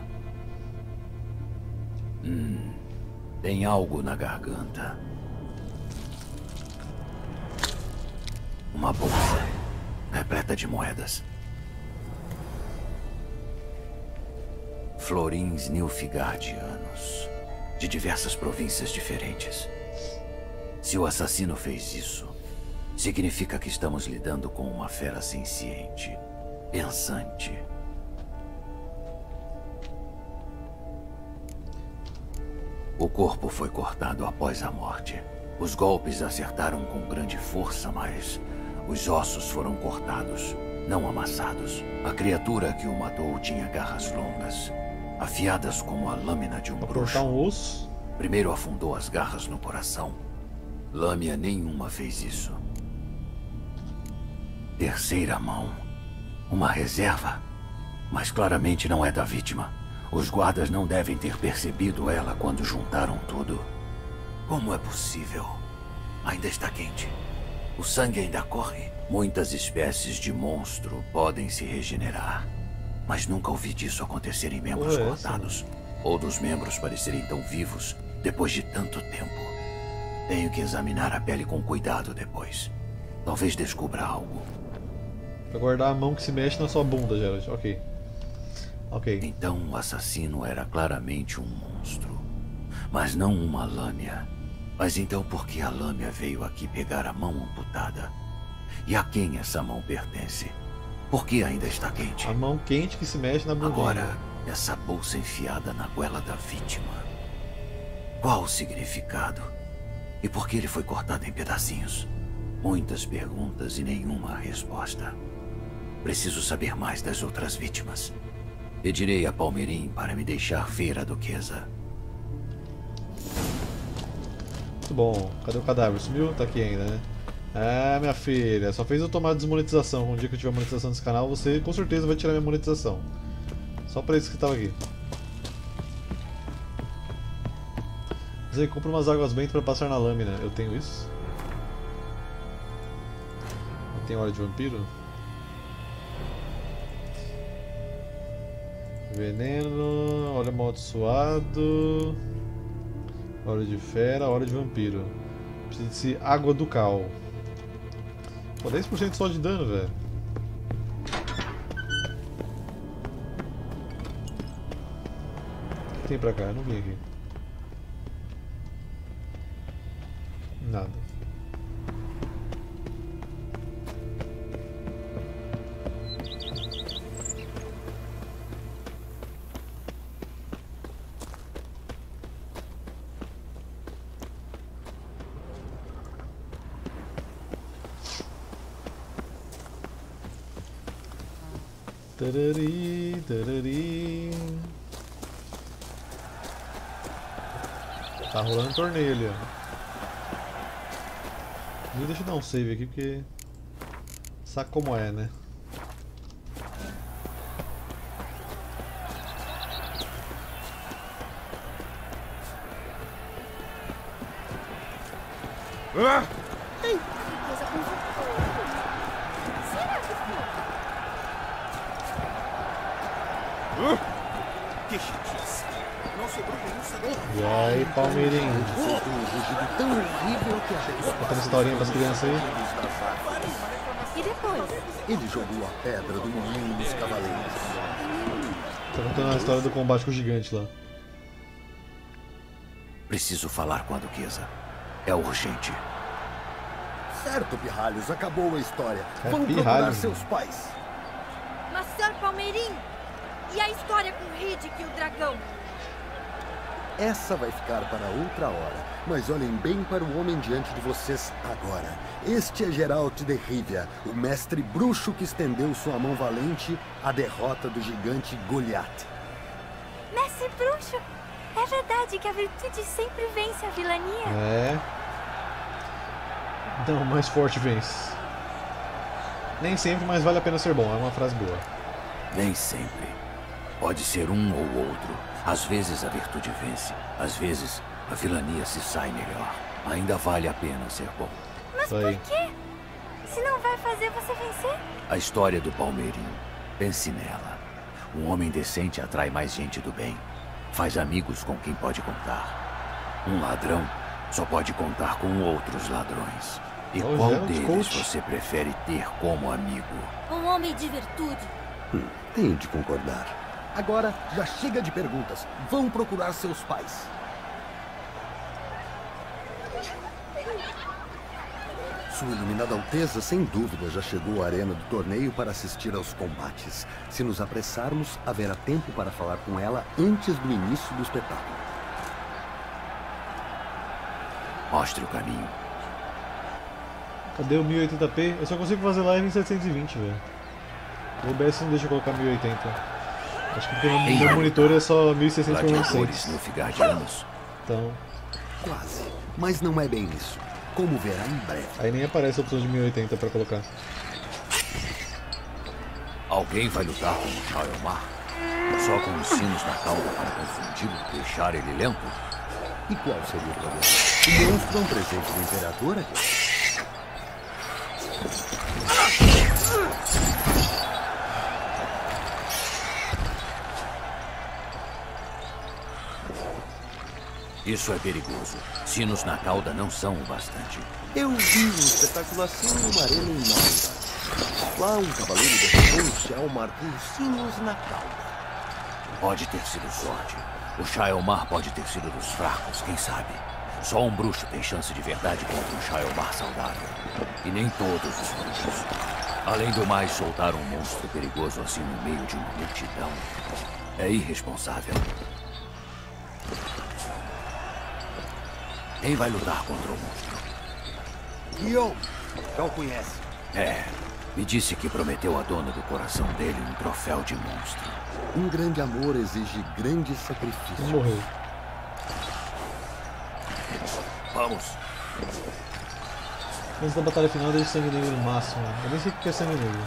Tem algo na garganta. Uma bolsa repleta de moedas. Florins nilfgaardianos, de diversas províncias diferentes. Se o assassino fez isso, significa que estamos lidando com uma fera senciente, pensante. O corpo foi cortado após a morte. Os golpes acertaram com grande força, mas os ossos foram cortados, não amassados. A criatura que o matou tinha garras longas, afiadas como a lâmina de um bruxo. Cortar um osso? Primeiro afundou as garras no coração. Lâmina nenhuma fez isso. Terceira mão. Uma reserva. Mas claramente não é da vítima. Os guardas não devem ter percebido ela quando juntaram tudo. Como é possível? Ainda está quente. O sangue ainda corre. Muitas espécies de monstro podem se regenerar. Mas nunca ouvi disso acontecer em membros cortados. Ou dos membros parecerem tão vivos depois de tanto tempo. Tenho que examinar a pele com cuidado depois. Talvez descubra algo. Pra guardar a mão que se mexe na sua bunda, Geralt. Ok. Então o assassino era claramente um monstro. Mas não uma lâmina. Mas então por que a lâmina veio aqui pegar a mão amputada? E a quem essa mão pertence? Por que ainda está quente? A mão quente que se mexe na bundinha. Agora, essa bolsa enfiada na goela da vítima. Qual o significado? E por que ele foi cortado em pedacinhos? Muitas perguntas e nenhuma resposta. Preciso saber mais das outras vítimas. Pedirei a Palmeirim para me deixar ver a duquesa. Muito bom. Cadê o cadáver? Sumiu? Tá aqui ainda, né? Ah, minha filha, só fez eu tomar desmonetização. Um dia que eu tiver monetização nesse canal, você com certeza vai tirar minha monetização. Só pra isso que tava aqui. Zé, compra umas águas bentas pra passar na lâmina. Eu tenho isso? Eu tenho hora de vampiro? Veneno, óleo amaldiçoado, óleo de fera, óleo de vampiro. Precisa de ser água do cal. Pô, 10% só de dano, velho. O que tem pra cá? Eu não vi aqui. Nada. Tarari, tarari. Tá rolando torneio ali, ó. Deixa eu dar um save aqui porque sabe como é, né? Ei, que coisa confusa. Será que foi? Que chatice. Não sobrou nenhum sabor. E aí, Palmeirinho? Tão horrível que Contando historinha pras crianças aí. E depois? Ele jogou a pedra do moinho dos cavaleiros. Tá contando a história do combate com o gigante lá. Preciso falar com a duquesa. É urgente. Certo, pirralhos, acabou a história. É, Vão procurar pirralhos. seus pais. Mas, Sr. Palmeirim, e a história com Riddick e o dragão? Essa vai ficar para outra hora. Mas olhem bem para o homem diante de vocês agora. Este é Geralt de Rivia, o mestre bruxo que estendeu sua mão valente à derrota do gigante Goliath. Mestre bruxo, é verdade que a virtude sempre vence a vilania? É. Não, o mais forte vence. Nem sempre, mas vale a pena ser bom. É uma frase boa. Nem sempre. Pode ser um ou outro. Às vezes a virtude vence. Às vezes a vilania se sai melhor. Ainda vale a pena ser bom. Mas por quê? Se não vai fazer você vencer? A história do Palmeirim. Pense nela. Um homem decente atrai mais gente do bem. Faz amigos com quem pode contar. Um ladrão só pode contar com outros ladrões. E qual deles você prefere ter como amigo? Um homem de virtude. Tenho de concordar. Agora, já chega de perguntas. Vão procurar seus pais. Sua Iluminada Alteza, sem dúvida, já chegou à arena do torneio para assistir aos combates. Se nos apressarmos, haverá tempo para falar com ela antes do início do espetáculo. Mostre o caminho. Cadê o 1080p? Eu só consigo fazer live em 720, velho. O OBS não deixa eu colocar 1080. Acho que porque no meu monitor é só 1600 por 900. Então... Quase. Mas não é bem isso. Como verá em breve. Aí nem aparece a opção de 1080 pra colocar. Alguém vai lutar com o Shaiomar? Só com os sinos na cauda para confundi-lo e deixar ele lento? E qual seria o problema? O monstro é um presente do Imperador aqui? Isso é perigoso. Sinos na cauda não são o bastante. Eu vi um espetáculo assim numa arena em Nova. Lá um cavaleiro derrubou o Shaiomar com os sinos na cauda. Pode ter sido sorte. O Shaiomar pode ter sido dos fracos, quem sabe? Só um bruxo tem chance de verdade contra um Shaiomar saudável. E nem todos os bruxos. Além do mais, soltar um monstro perigoso assim no meio de uma multidão é irresponsável. Quem vai lutar contra o monstro? Guion, já o conhece. É, me disse que prometeu à dona do coração dele um troféu de monstro. Um grande amor exige grandes sacrifícios. Morreu. Vamos. Antes da batalha final, deixe sangue negro no máximo. Eu nem sei o que é sangue negro.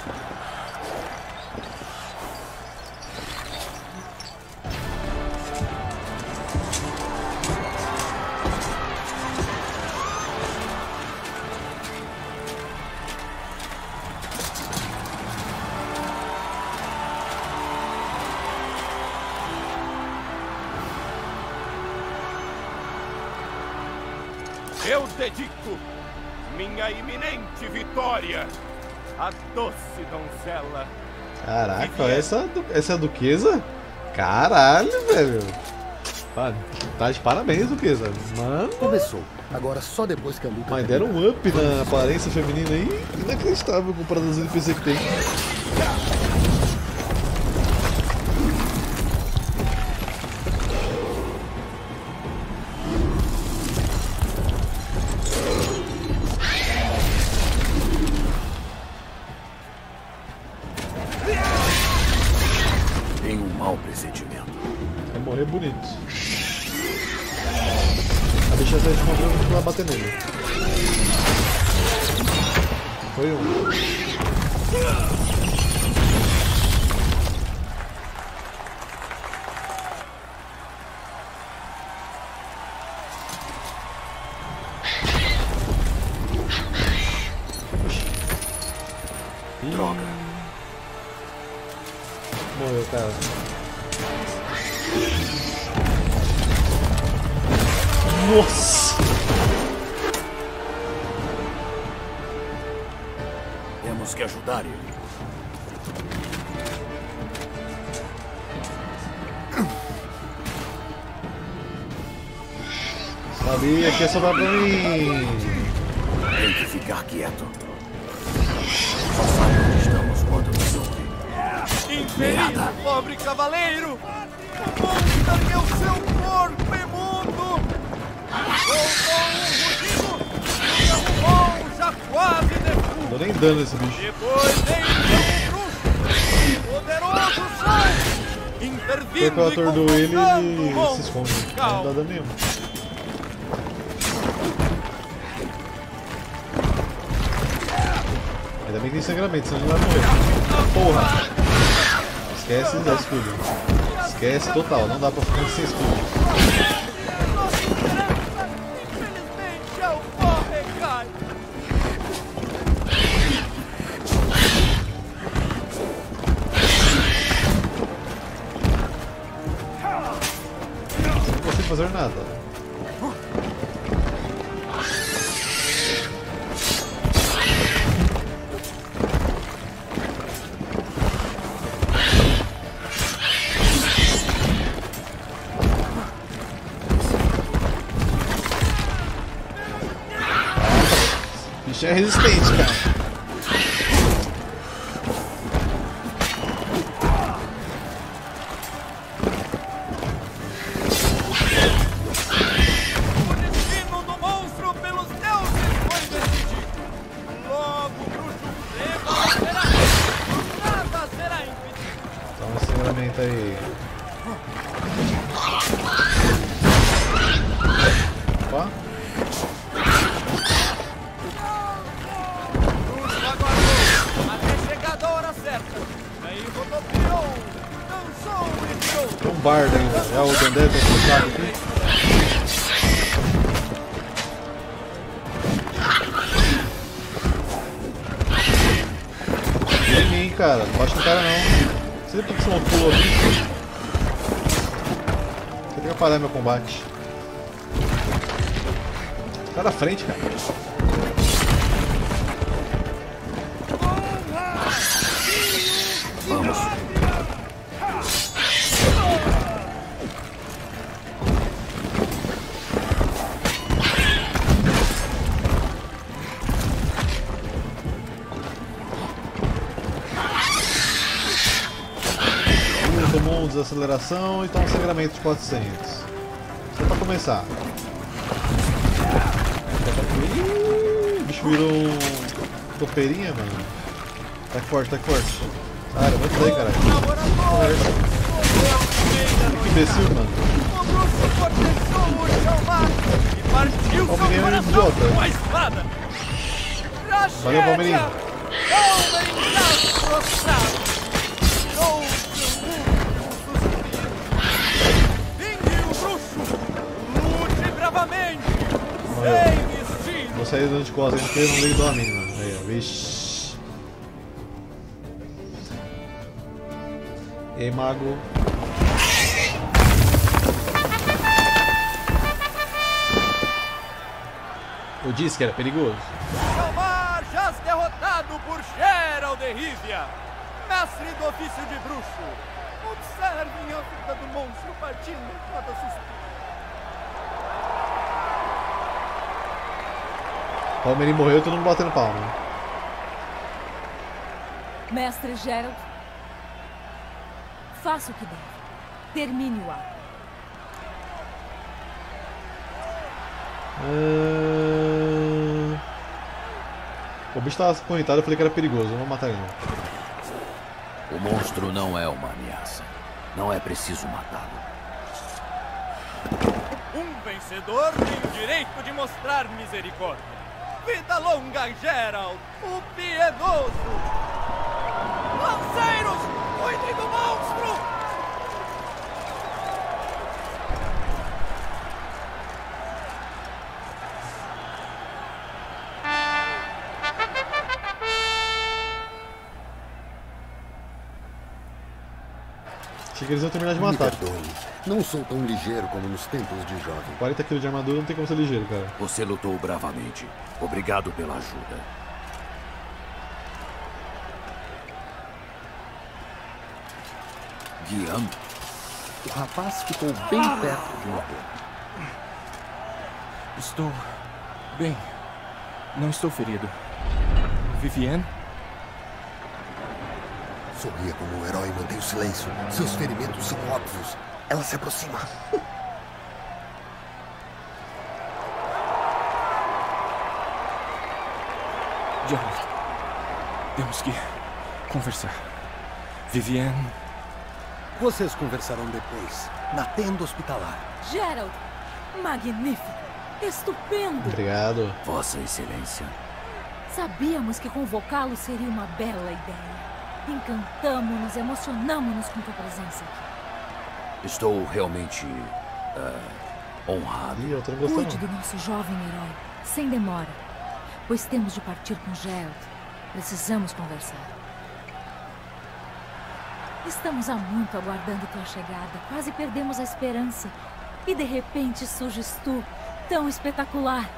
Eu dedico minha iminente vitória à doce donzela. Caraca, essa é a duquesa? Caralho, velho. Tá de parabéns, duquesa. Mano. Começou. Agora só depois que a luta. Mas deram um up na aparência feminina aí. Inacreditável comparado aos NPC que tem. Vai morrer bonito. A bicha tá de controle que vai bater nele. Foi um. Droga. Morreu, cara. Nossa! Temos que ajudar ele. Sabia que ia sobrar pra mim. Tem que ficar quieto. Só sabe onde estamos quando nos ouve. Infeliz, pobre cavaleiro! O monstro ergueu seu corpo imundo! Soltou um rugido e arrumou já quase defunto! Não dou nem dano nesse bicho. Depois veio um bruxo, poderoso sol, intervindo Porque eu atordoo ele e ele se esconde. Não dá dano nenhum. Ainda bem que tem sangramento, senão ele vai morrer. Porra! Esquece de dar escudo. Esquece total, não dá pra ficar sem escudo. Infelizmente é o pó recai. Não consigo fazer nada. Bicho é resistente, cara. O destino do monstro pelos deuses foi decidido. Logo o bruxo prevalecerá. Nada será impedido. Toma esse sangramento aí. Opa. Tem um bardo ainda. É o Dandelion que eu saco aqui. Vem em mim, cara. Não bate no cara não. Não sei por que você não pulou aqui. Você tem que atrapalhar meu combate. Sai da frente, cara. Vamos. Tomou uma desaceleração e toma um sangramento de 400. Só pra começar. O bicho virou um topeirinha, mano. Tá forte, tá forte. Cara, vai daí, caralho. Que imbecil, mano. O menino é um idiota. Valeu, Palmeirinho. Vou sair dando de costas porque eu não ligo do mínima. Aí, ó, vixi. E aí, mago. Eu disse que era perigoso. Calmar, já derrotado por Geralt de Rivia, mestre do ofício de bruxo. Observem a vida do monstro partindo em cada suspiro. Palmeirinho morreu, todo mundo batendo palma. Mestre Geralt, faça o que deve. Termine o ato. O bicho tava acorrentado, eu falei que era perigoso, vamos matar ele não. O monstro não é uma ameaça. Não é preciso matá-lo. Um vencedor tem o direito de mostrar misericórdia. Vida longa, Geralt, o piedoso! Lanceiros, cuidem do monstro! Achei que eles iam terminar de matar. Não sou tão ligeiro como nos tempos de jovem. 40 kg de armadura não tem como ser ligeiro, cara. Você lutou bravamente. Obrigado pela ajuda. Guiando? O rapaz ficou bem perto de morrer. Estou bem. Não estou ferido. Vivienne? Sorria como um herói e mantém o silêncio. Seus ferimentos são óbvios. Ela se aproxima. Geralt, temos que conversar. Vivienne... Vocês conversarão depois, na tenda hospitalar. Geralt, magnífico, estupendo. Obrigado. Vossa Excelência. Sabíamos que convocá-lo seria uma bela ideia. Encantamo-nos, emocionamo-nos com tua presença aqui. Estou realmente honrado. Cuide do nosso jovem herói, sem demora, pois temos de partir com Geralt. Precisamos conversar. Estamos há muito aguardando tua chegada. Quase perdemos a esperança. E de repente surges tu, tão espetacular.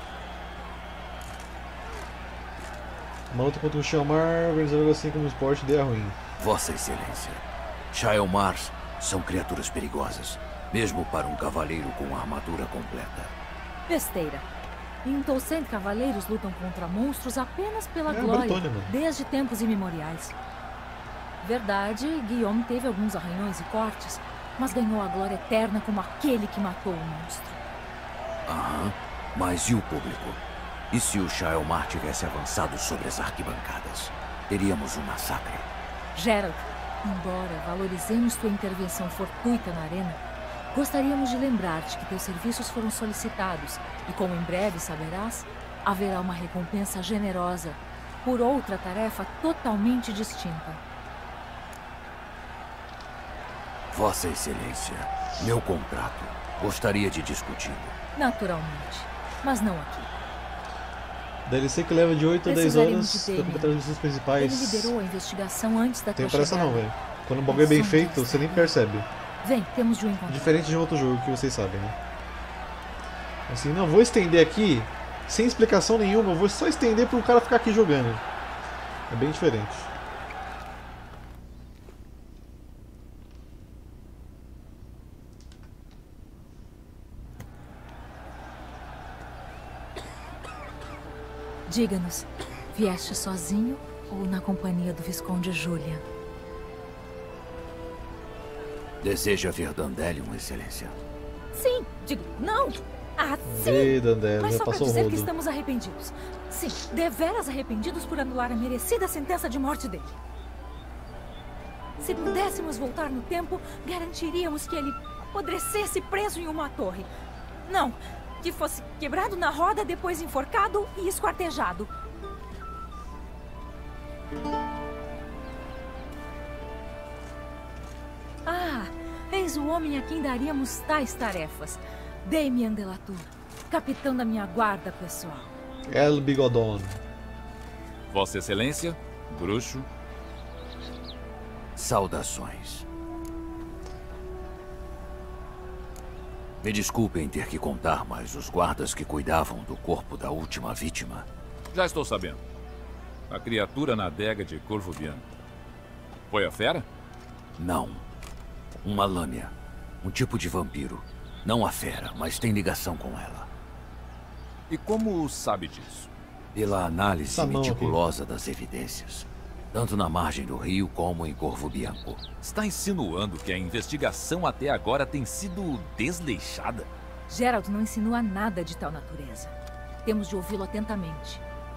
Uma luta contra o Shalmar, organizado assim como o esporte ideia ruim. Vossa Excelência, Shalmars são criaturas perigosas, mesmo para um cavaleiro com armadura completa. Besteira. Em Tolcent, cavaleiros lutam contra monstros apenas pela glória, desde tempos imemoriais. Verdade, Guillaume teve alguns arranhões e cortes, mas ganhou a glória eterna como aquele que matou o monstro. Aham, mas e o público? E se o Shalmar tivesse avançado sobre as arquibancadas? Teríamos um massacre. Geralt, embora valorizemos tua intervenção fortuita na arena, gostaríamos de lembrar-te que teus serviços foram solicitados e, como em breve saberás, haverá uma recompensa generosa por outra tarefa totalmente distinta. Vossa Excelência, meu contrato. Gostaria de discuti-lo. Naturalmente, mas não aqui. DLC que leva de 8 a 10 horas para completar as missões principais. Ele liderou a investigação antes da tua chegada. Tem pressa não, velho. Quando o bagulho é bem feito, você nem percebe. Vem, temos de um encontro. Diferente de um outro jogo que vocês sabem, né? Assim, não vou estender aqui, sem explicação nenhuma, eu vou só estender para o cara ficar aqui jogando. É bem diferente. Diga-nos, vieste sozinho ou na companhia do Visconde Julian? Deseja ver Dandelion, Excelência? Sim, digo, não! Ah, sim! Ei, Dandelion, mas só para dizer rodo. que estamos arrependidos. Sim, deveras arrependidos por anular a merecida sentença de morte dele. Se pudéssemos voltar no tempo, garantiríamos que ele apodrecesse preso em uma torre. Não, que fosse quebrado na roda, depois enforcado e esquartejado. Ah, eis o homem a quem daríamos tais tarefas. Damien de la Tour, capitão da minha guarda pessoal. El Bigodon. Vossa Excelência, bruxo. Saudações. Me desculpem ter que contar, mas os guardas que cuidavam do corpo da última vítima... Já estou sabendo. A criatura na adega de Corvo Bianco. Foi a fera? Não. Uma lâmina. Um tipo de vampiro. Não a fera, mas tem ligação com ela. E como sabe disso? Pela análise meticulosa das evidências. Tanto na margem do rio como em Corvo Bianco. Está insinuando que a investigação até agora tem sido desleixada? Geralt não insinua nada de tal natureza. Temos de ouvi-lo atentamente.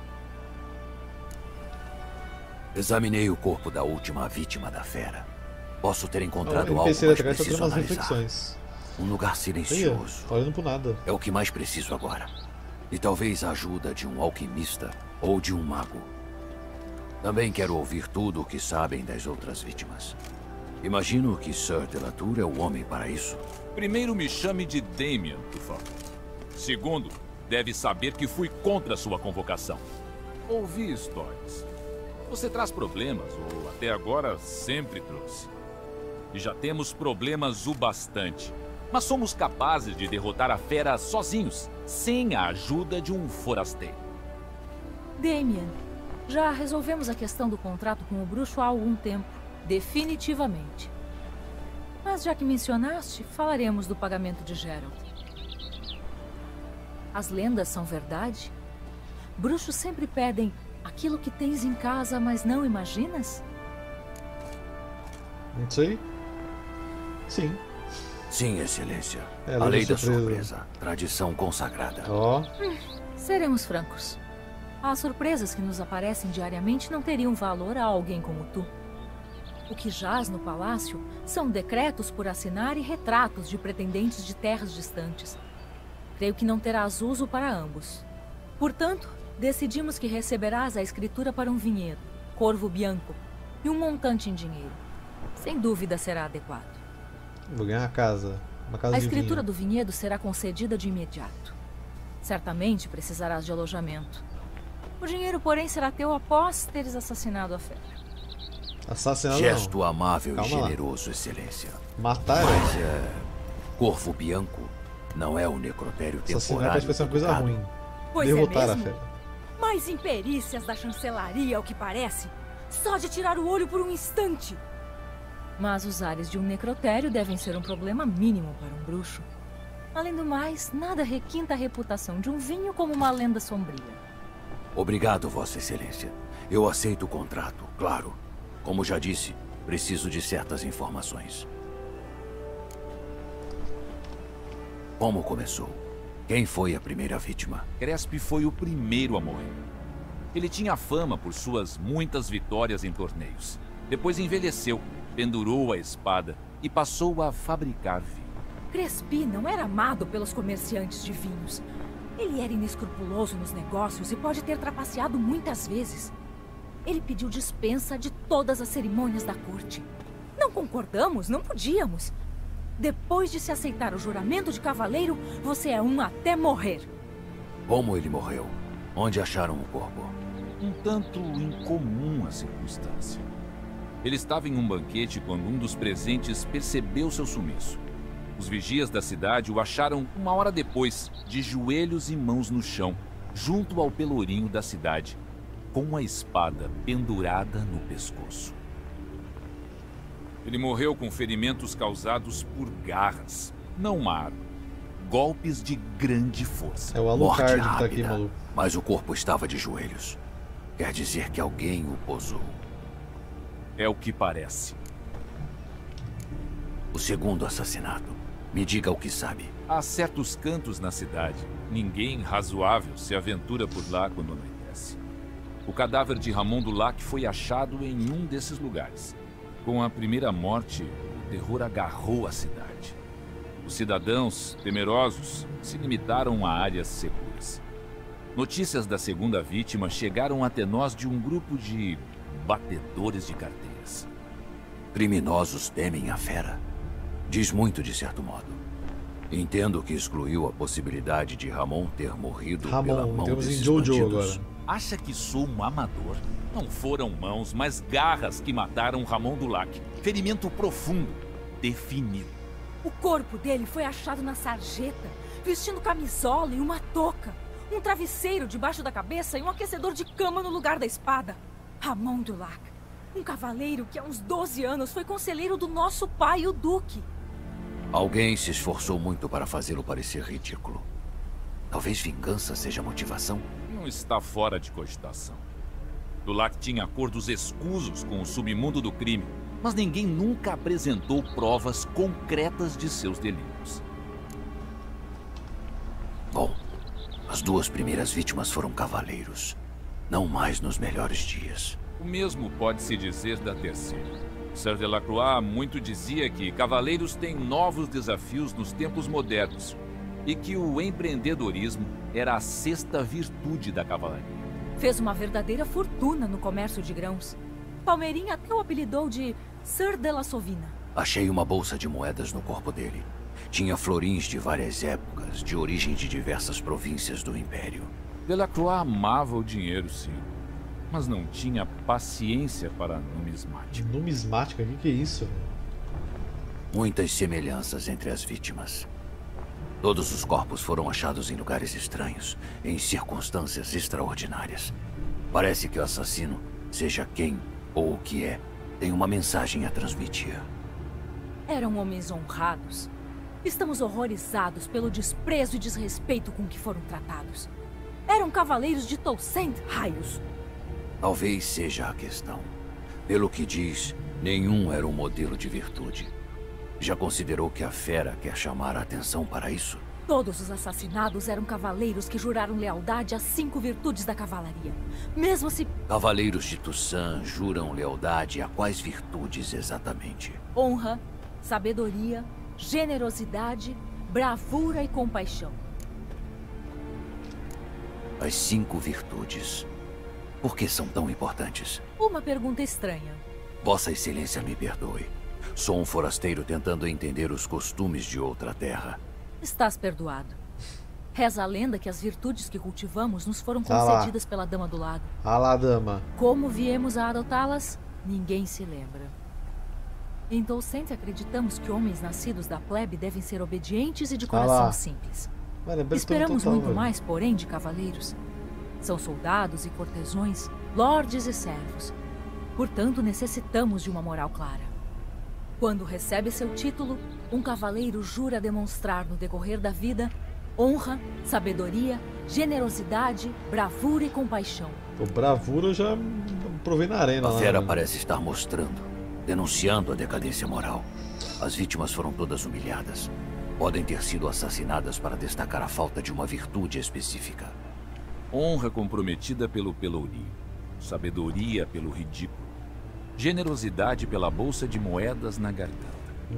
Examinei o corpo da última vítima da fera. Posso ter encontrado algo, mas preciso analisar. Um lugar silencioso. Olhando pro nada. É o que mais preciso agora. E talvez a ajuda de um alquimista ou de um mago. Também quero ouvir tudo o que sabem das outras vítimas. Imagino que Sir de la Tour é o homem para isso. Primeiro, me chame de Damien, por favor. Segundo, deve saber que fui contra sua convocação. Ouvi histórias. Você traz problemas, ou até agora sempre trouxe. E já temos problemas o bastante. Mas somos capazes de derrotar a fera sozinhos, sem a ajuda de um forasteiro. Damien, já resolvemos a questão do contrato com o bruxo há algum tempo. Definitivamente. Mas já que mencionaste, falaremos do pagamento de Geralt. As lendas são verdade? Bruxos sempre pedem aquilo que tens em casa, mas não imaginas? Não sei. Sim. Sim, Excelência. É, a lei da surpresa. Tradição consagrada. Ó. Seremos francos. As surpresas que nos aparecem diariamente não teriam valor a alguém como tu. O que jaz no palácio são decretos por assinar e retratos de pretendentes de terras distantes. Creio que não terás uso para ambos. Portanto, decidimos que receberás a escritura para um vinhedo, Corvo Bianco, e um montante em dinheiro. Sem dúvida será adequado. Vou ganhar uma casa A escritura do vinhedo será concedida de imediato. Certamente precisarás de alojamento. O dinheiro, porém, será teu após teres assassinado a fera. Assassinado Gesto não. amável Calma e generoso, Excelência. Matar? Mas Corvo Bianco não é um necrotério Assassinar temporário. parece que vai ser uma coisa ruim. Pois Derrotar é a mesmo? fera. Mais imperícias da chancelaria, ao que parece. Só de tirar o olho por um instante. Mas os ares de um necrotério devem ser um problema mínimo para um bruxo. Além do mais, nada requinta a reputação de um vinho como uma lenda sombria. Obrigado, Vossa Excelência. Eu aceito o contrato, claro. Como já disse, preciso de certas informações. Como começou? Quem foi a primeira vítima? Crespi foi o primeiro a morrer. Ele tinha fama por suas muitas vitórias em torneios. Depois envelheceu, pendurou a espada e passou a fabricar vinho. Crespi não era amado pelos comerciantes de vinhos. Ele era inescrupuloso nos negócios e pode ter trapaceado muitas vezes. Ele pediu dispensa de todas as cerimônias da corte. Não concordamos, não podíamos. Depois de se aceitar o juramento de cavaleiro, você é um até morrer. Como ele morreu? Onde acharam o corpo? Um tanto incomum a circunstância. Ele estava em um banquete quando um dos presentes percebeu seu sumiço. Os vigias da cidade o acharam uma hora depois, de joelhos e mãos no chão, junto ao pelourinho da cidade, com a espada pendurada no pescoço. Ele morreu com ferimentos causados por garras, não uma arma. Golpes de grande força. É o Alucard que tá aqui, maluco. Mas o corpo estava de joelhos. Quer dizer que alguém o posou. É o que parece. O segundo assassinato. Me diga o que sabe. Há certos cantos na cidade. Ninguém razoável se aventura por lá quando anoitece. O cadáver de Ramon Dulac foi achado em um desses lugares. Com a primeira morte, o terror agarrou a cidade. Os cidadãos, temerosos, se limitaram a áreas seguras. Notícias da segunda vítima chegaram até nós de um grupo de batedores de carteiras. Criminosos temem a fera. Diz muito, de certo modo. Entendo que excluiu a possibilidade de Ramon ter morrido pela mão desses bandidos. Agora. Acha que sou um amador? Não foram mãos, mas garras que mataram Ramon Dulac. Ferimento profundo, definido. O corpo dele foi achado na sarjeta, vestindo camisola e uma touca. Um travesseiro debaixo da cabeça e um aquecedor de cama no lugar da espada. Ramon Dulac, um cavaleiro que há uns 12 anos foi conselheiro do nosso pai, o Duque. Alguém se esforçou muito para fazê-lo parecer ridículo. Talvez vingança seja a motivação? Não está fora de cogitação. Dulac tinha acordos escusos com o submundo do crime, mas ninguém nunca apresentou provas concretas de seus delitos. Bom, as duas primeiras vítimas foram cavaleiros. Não mais nos melhores dias. O mesmo pode-se dizer da terceira. Sir Delacroix muito dizia que cavaleiros têm novos desafios nos tempos modernos e que o empreendedorismo era a sexta virtude da cavalaria. Fez uma verdadeira fortuna no comércio de grãos. Palmeirim até o apelidou de Sir de la Sovina. Achei uma bolsa de moedas no corpo dele. Tinha florins de várias épocas, de origem de diversas províncias do Império. Delacroix amava o dinheiro, sim, mas não tinha paciência para numismática. Numismática? O que é isso? Muitas semelhanças entre as vítimas. Todos os corpos foram achados em lugares estranhos, em circunstâncias extraordinárias. Parece que o assassino, seja quem ou o que é, tem uma mensagem a transmitir. Eram homens honrados. Estamos horrorizados pelo desprezo e desrespeito com que foram tratados. Eram cavaleiros de Toussaint, raios. Talvez seja a questão. Pelo que diz, nenhum era um modelo de virtude. Já considerou que a fera quer chamar a atenção para isso? Todos os assassinados eram cavaleiros que juraram lealdade às 5 virtudes da cavalaria. Mesmo se... Cavaleiros de Toussaint juram lealdade a quais virtudes exatamente? Honra, sabedoria, generosidade, bravura e compaixão. As 5 virtudes. Por que são tão importantes? Uma pergunta estranha. Vossa Excelência me perdoe. Sou um forasteiro tentando entender os costumes de outra terra. Estás perdoado. Reza a lenda que as virtudes que cultivamos nos foram concedidas pela Dama do Lago. Lá, dama. Como viemos a adotá-las, ninguém se lembra. Em Toussaint acreditamos que homens nascidos da plebe devem ser obedientes e de coração simples. Esperamos muito mais, porém, de cavaleiros. São soldados e cortesões, lordes e servos. Portanto, necessitamos de uma moral clara. Quando recebe seu título, um cavaleiro jura demonstrar no decorrer da vida honra, sabedoria, generosidade, bravura e compaixão. O bravura eu já provei na arena. A fera parece estar mostrando, denunciando a decadência moral. As vítimas foram todas humilhadas. Podem ter sido assassinadas para destacar a falta de uma virtude específica. Honra comprometida pelo pelourinho, sabedoria pelo ridículo, generosidade pela bolsa de moedas na garganta.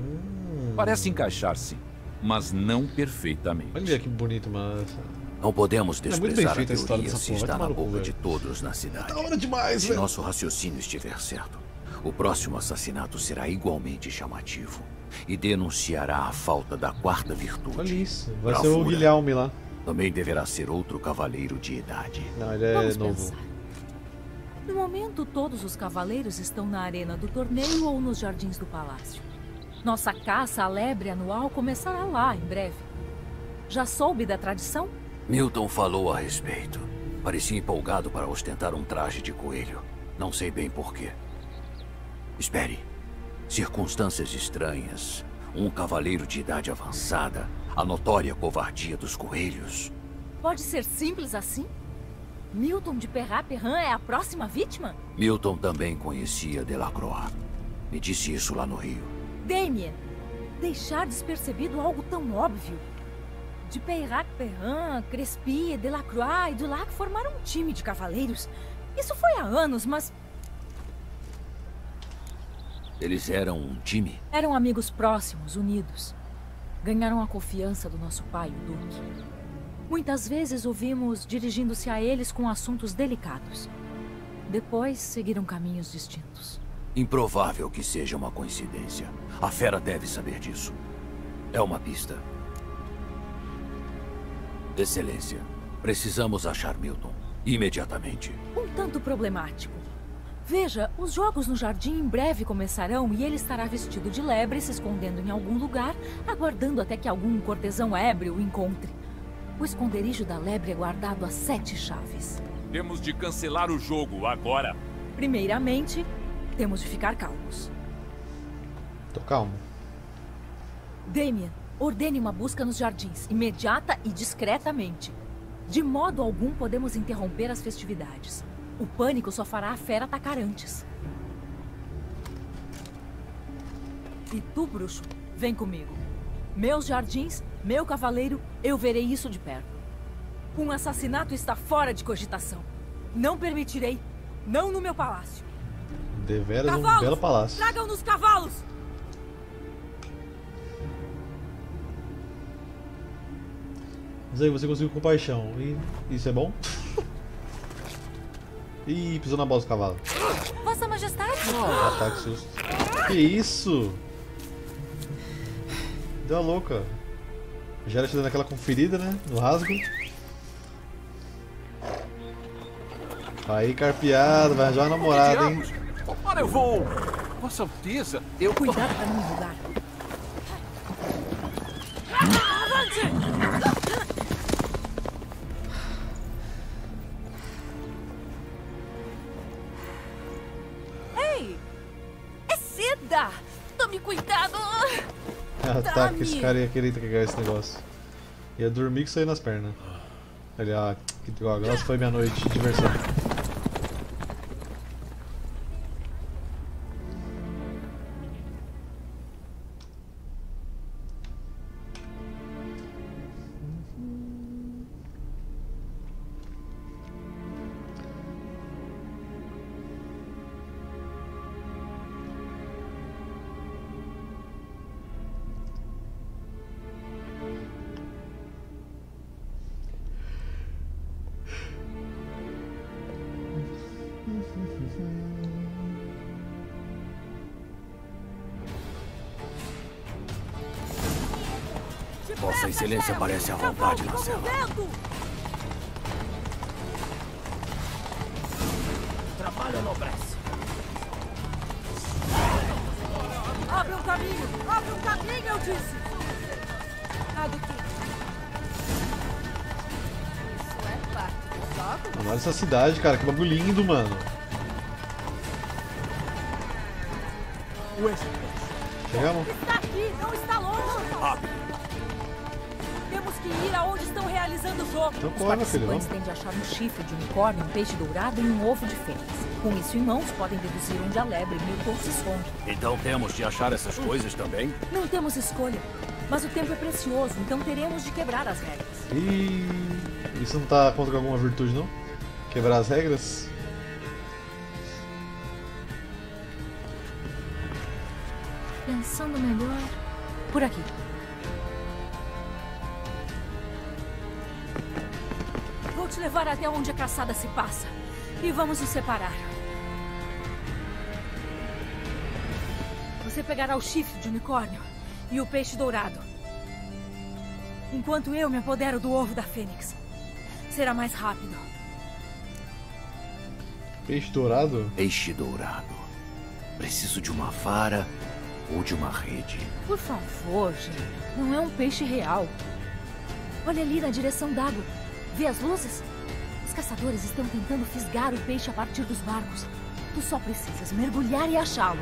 Parece encaixar, sim, mas não perfeitamente. Olha que bonito, mas... Não podemos desprezar a teoria se porra, está na boca de todos na cidade. Da hora demais, se nosso raciocínio estiver certo, o próximo assassinato será igualmente chamativo e denunciará a falta da 4ª virtude. Olha isso, vai ser o Guilherme lá. Também deverá ser outro cavaleiro de idade. Não, ele é novo. Pensar. No momento, todos os cavaleiros estão na arena do torneio ou nos jardins do palácio. Nossa caça à lebre anual começará lá, em breve. Já soube da tradição? Milton falou a respeito. Parecia empolgado para ostentar um traje de coelho. Não sei bem porquê. Espere. Circunstâncias estranhas. Um cavaleiro de idade avançada. A notória covardia dos coelhos. Pode ser simples assim? Milton de Perrat-Perrin é a próxima vítima? Milton também conhecia Delacroix. Me disse isso lá no Rio. Damien, deixar despercebido algo tão óbvio. De Perrat-Perrin, Crespi, Delacroix e Dulac formaram um time de cavaleiros. Isso foi há anos, mas... Eles eram um time? Eram amigos próximos, unidos. Ganharam a confiança do nosso pai, o Duque. Muitas vezes o vimos dirigindo-se a eles com assuntos delicados. Depois, seguiram caminhos distintos. Improvável que seja uma coincidência. A fera deve saber disso. É uma pista. Excelência, precisamos achar Milton. Imediatamente. Um tanto problemático. Veja, os jogos no jardim em breve começarão e ele estará vestido de lebre, se escondendo em algum lugar, aguardando até que algum cortesão ébrio o encontre. O esconderijo da lebre é guardado a 7 chaves. Temos de cancelar o jogo agora. Primeiramente, temos de ficar calmos. Tô calmo. Damien, ordene uma busca nos jardins, imediata e discretamente. De modo algum podemos interromper as festividades. O pânico só fará a fera atacar antes. E tu, bruxo, vem comigo. Meus jardins, meu cavaleiro, eu verei isso de perto. Um assassinato está fora de cogitação. Não permitirei, não no meu palácio. Deveras um belo palácio. Tragam-nos cavalos! Mas aí você conseguiu compaixão. E isso é bom? Ih, pisou na bola do cavalo. Vossa Majestade! Ah, tá, que susto. Que isso? Deu a louca. Já era te dando aquela conferida, né? No rasgo. Aí, carpeado, vai arranjar uma namorada, hein? Ora, eu vou! Vossa Alteza, eu... Cuidado pra não enrugar. Ei! É seda! Tome cuidado! Ah, tá, que esse cara ia querer pegar esse negócio. Ia dormir que sair nas pernas. Ele, Que droga, essa foi minha noite de diversão. Vossa Excelência parece à vontade na cela. Trabalho enobrece. Abre um caminho! Abre um caminho, eu disse! Ah, do que? Isso é parte do jogo? Olha essa cidade, cara, que bagulho lindo, mano. Chegamos? Está aqui, não está longe! Rápido! Temos que ir aonde estão realizando o jogo. Então Os corre, filho, participantes têm de achar um chifre de unicórnio, um peixe dourado e um ovo de fênix. Com isso em mãos, podem deduzir onde a lebre Milton se esconde. Então temos de achar essas coisas também? Não temos escolha, mas o tempo é precioso, então teremos de quebrar as regras. Ih, isso não tá contra alguma virtude, não? Quebrar as regras? Pensando melhor... Por aqui. Vou te levar até onde a caçada se passa. E vamos nos separar. Você pegará o chifre de unicórnio e o peixe dourado. Enquanto eu me apodero do ovo da fênix. Será mais rápido. Peixe dourado? Peixe dourado. Preciso de uma vara ou de uma rede. Por favor, gente. Não é um peixe real. Olha ali na direção d'água. Vê as luzes? Os caçadores estão tentando fisgar o peixe a partir dos barcos. Tu só precisas mergulhar e achá-lo.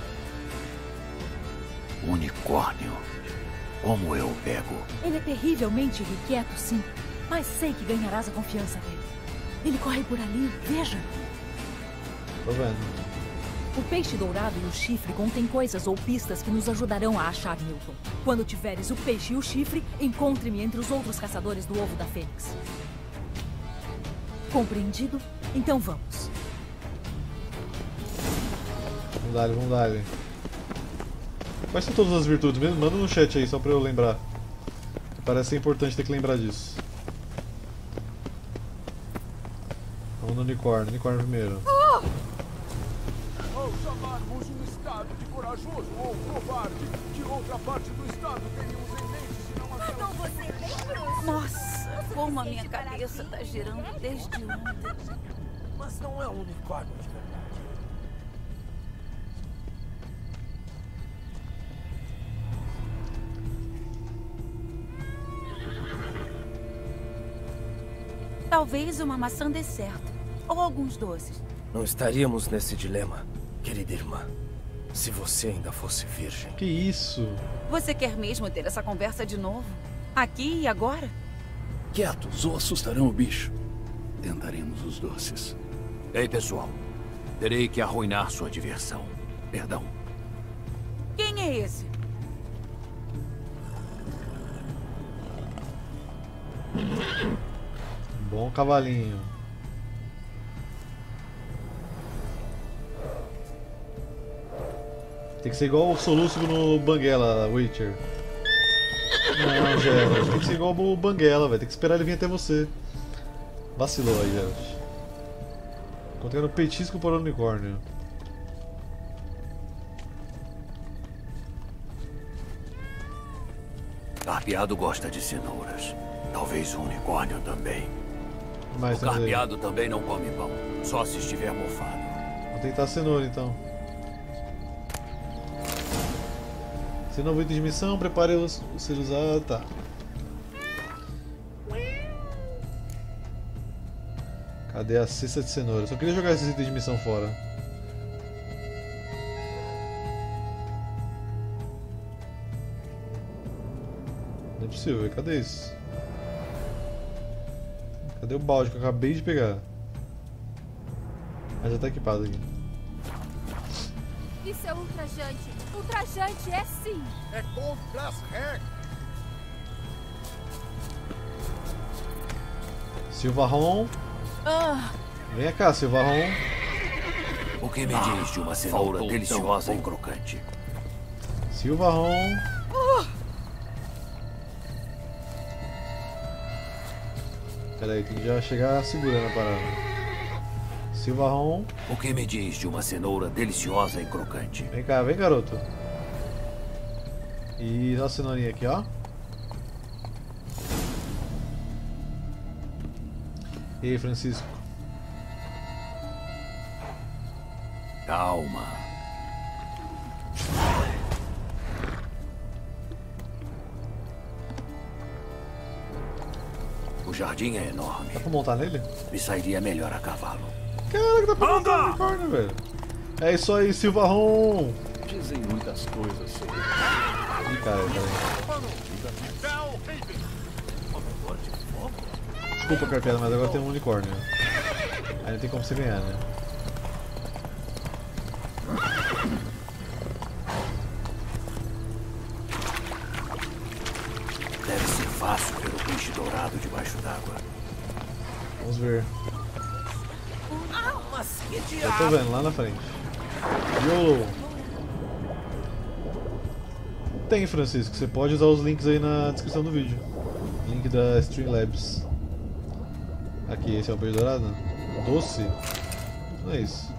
Unicórnio. Como eu o pego? Ele é terrivelmente irrequieto, sim. Mas sei que ganharás a confiança dele. Ele corre por ali, veja. Tô vendo. O peixe dourado e o chifre contêm coisas ou pistas que nos ajudarão a achar Milton. Quando tiveres o peixe e o chifre, encontre-me entre os outros caçadores do ovo da fênix. Compreendido? Então vamos. Vamos dar, vamos dar. Quais são todas as virtudes mesmo? Manda no chat aí, só pra eu lembrar. Parece ser importante ter que lembrar disso. Vamos no unicórnio. Unicórnio primeiro. Ao chamarmos um estado de corajoso ou covarde, de outra parte do estado teríamos em mente se não aquela... Então você bem grosso. Nossa, como a minha cabeça tá girando desde ontem. Mas não é um unicórnio de verdade. Talvez uma maçã dê certo. Ou alguns doces. Não estaríamos nesse dilema, querida irmã, se você ainda fosse virgem. Que isso? Você quer mesmo ter essa conversa de novo? Aqui e agora? Quietos ou assustarão o bicho. Tentaremos os doces. Ei, pessoal. Terei que arruinar sua diversão. Perdão. Quem é esse? Bom cavalinho. Tem que ser igual o soluço no Banguela, Witcher. Não, Geralt, tem que ser igual o Banguela, velho. Tem que esperar ele vir até você. Vacilou aí, Geralt. Encontrando petisco para o unicórnio. Carpeado gosta de cenouras. Talvez o unicórnio também. Mas o carpeado também não come pão, só se estiver mofado. Vou tentar a cenoura então. Seu novo item de missão, prepare o ser usado. Tá. Cadê a cesta de cenoura? Só queria jogar esses itens de missão fora. Não é possível, cadê isso? Cadê o balde que eu acabei de pegar? Mas já tá equipado aqui. Isso é ultrajante. Ultrajante é sim. É contra as regras. Silvarron. Venha cá, Silvarron. O que me diz de uma cenoura deliciosa e crocante? Silvarron. Pera aí, tem que já chegar segurando a parada. Silvarron. O que me diz de uma cenoura deliciosa e crocante? Vem cá, vem, garoto. E dá a cenourinha aqui, ó. E aí, Francisco? Calma. O jardim é enorme. Dá pra montar nele? Me sairia melhor a cavalo. Caraca, dá pra montar no unicórnio, velho. É isso aí, Silvarron. Dizem muitas coisas sobre... Ih, cara, peraí. Desculpa, Carpela, mas agora tem um unicórnio. Aí não tem como você ganhar, né? Deve ser fácil ver o peixe dourado debaixo d'água. Vamos ver. Mas que Já diabo! tô vendo, lá na frente. YOLO! Tem, Francisco. Você pode usar os links aí na descrição do vídeo. Link da Streamlabs. Aqui, esse é o peixe dourado? Doce? Não é isso.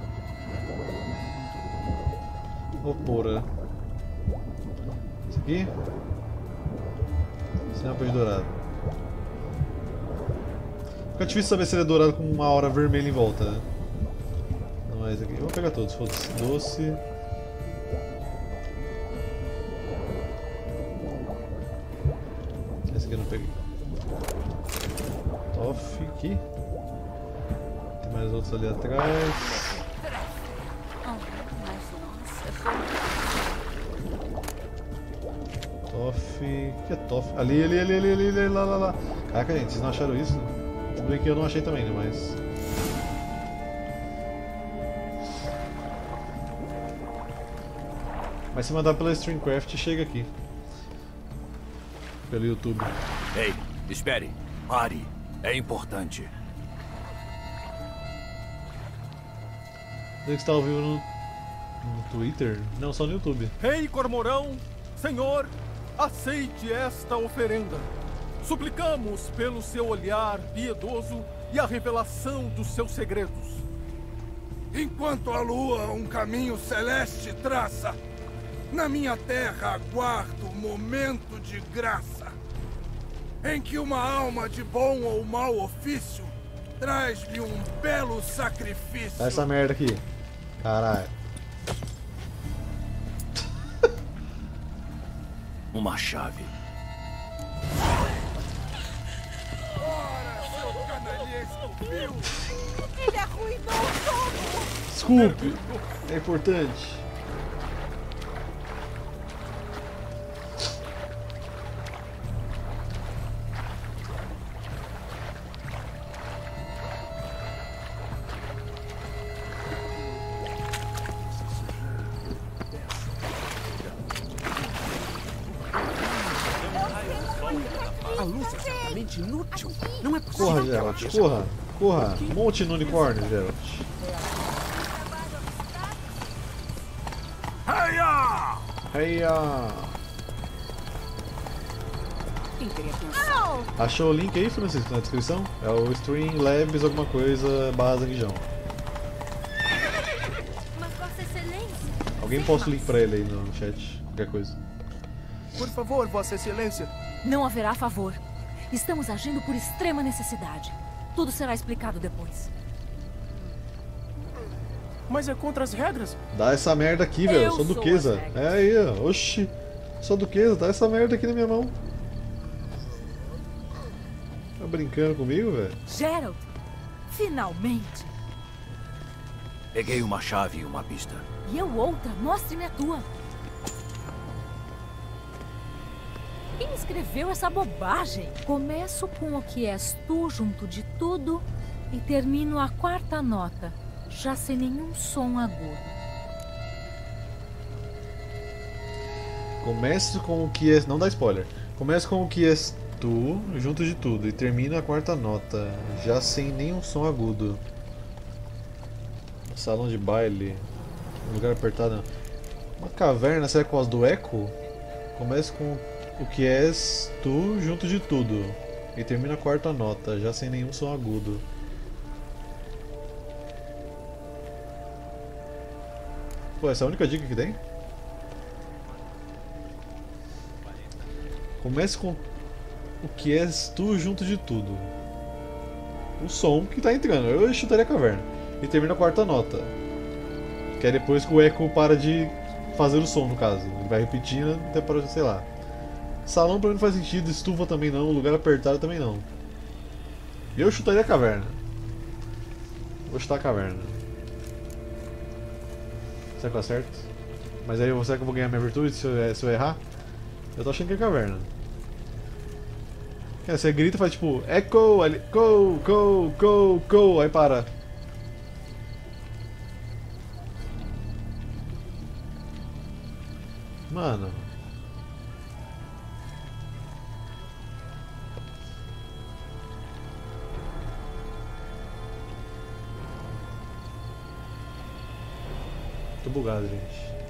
Opora. Esse aqui? Esse não é o peixe dourado. Fica difícil saber se ele é dourado com uma aura vermelha em volta, né? Não é esse aqui. Eu vou pegar todos, foda-se. Doce. Esse aqui eu não peguei. Toff aqui. Tem mais outros ali atrás. Toff. O que é Toff? Ali, lá. Caraca, gente, vocês não acharam isso? Tudo bem que eu não achei também, né? Mas. Mas se mandar pela Streamcraft, chega aqui. Pelo YouTube. Ei, espere. Pare. É importante. Você que está ao vivo no Twitter? Não, só no YouTube. Rei Cormorão, Senhor, aceite esta oferenda. Suplicamos pelo seu olhar piedoso e a revelação dos seus segredos. Enquanto a lua um caminho celeste traça, na minha terra aguardo o momento de graça, em que uma alma de bom ou mau ofício traz-me um belo sacrifício. Tá essa merda aqui. Caralho. Uma chave. Ora, seu canalhesco vil! Ele arruinou tudo! Desculpe, é importante. A luz é certamente inútil. Não é possível. Corra, Geralt, corra, corra. Monte no unicórnio, Geralt. Heia! Achou o link aí, Francisco, na descrição? É o Streamlabs alguma coisa barra Zanguijão. Mas Vossa Excelência... Alguém posta o link pra ele aí no chat, qualquer coisa. Por favor, Vossa Excelência. Não haverá favor. Estamos agindo por extrema necessidade. Tudo será explicado depois. Mas é contra as regras. Dá essa merda aqui, velho. Sou duquesa. É aí, ó. Oxi. Sou duquesa. Dá essa merda aqui na minha mão. Tá brincando comigo, velho? Geralt, finalmente. Peguei uma chave e uma pista. E eu outra. Mostre-me a tua. Quem escreveu essa bobagem? Começo com o que és tu junto de tudo e termino a quarta nota, já sem nenhum som agudo. Começo com o que és... Não dá spoiler. Começo com o que és tu junto de tudo e termino a quarta nota, já sem nenhum som agudo. Salão de baile. Um lugar apertado. Uma caverna, será que é por causa do eco? Começa com o que és tu junto de tudo e termina a quarta nota, já sem nenhum som agudo. Pô, essa é a única dica que tem? Comece com o que és tu junto de tudo. O som que tá entrando. Eu chutaria a caverna. E termina a quarta nota. Que é depois que o eco para de fazer o som, no caso. Ele vai repetindo até para, sei lá. Salão pra mim não faz sentido, estufa também não, lugar apertado também não. Eu chutaria a caverna. Vou chutar a caverna. Será que eu acerto? Mas aí será que eu vou ganhar minha virtude se eu errar? Eu tô achando que é caverna. Você grita e faz tipo echo, aí go, aí para. Mano. Tô bugado, gente.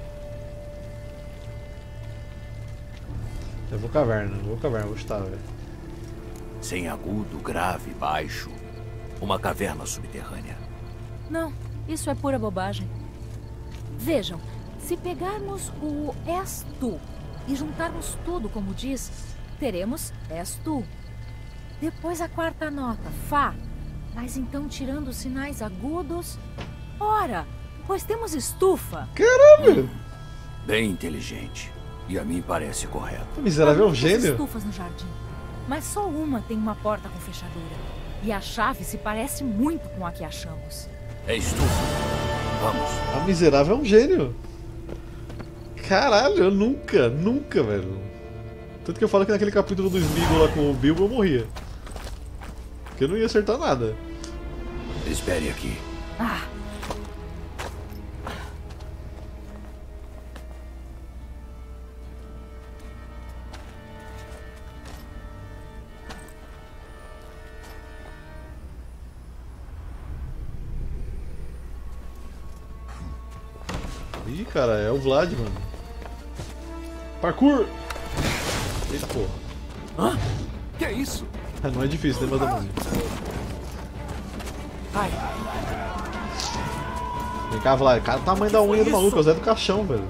Eu vou caverna, vou chutar, velho. Sem agudo, grave, baixo. Uma caverna subterrânea. Não, isso é pura bobagem. Vejam, se pegarmos o és tu e juntarmos tudo como diz, teremos és tu. Depois a quarta nota, fá. Mas então tirando os sinais agudos... Ora, pois temos estufa. Caramba! Bem inteligente. E a mim parece correto. O miserável é um gênio. Estufas no jardim, mas só uma tem uma porta com fechadura. E a chave se parece muito com a que achamos. É estufa. Vamos. A miserável é um gênio. Caralho, eu nunca, velho. Tanto que eu falo que naquele capítulo do Smeagol lá com o Bilbo eu morria. Porque eu não ia acertar nada. Espere aqui. Ah. Ih, cara, é o Vlad, mano. Parkour! Eita porra. Hã? Que é isso? Não é difícil, né, Madame? Ai. Vem cá, Vlad. Cara, o tamanho da unha do maluco, é o Zé do Caixão, velho.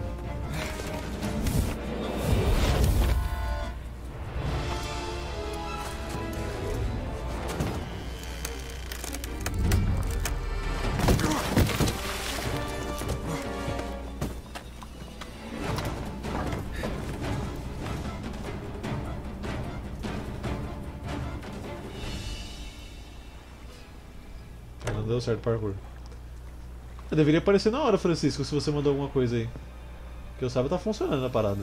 Não deu certo parkour. Deveria aparecer na hora, Francisco, se você mandou alguma coisa aí. Que eu saiba, tá funcionando a parada.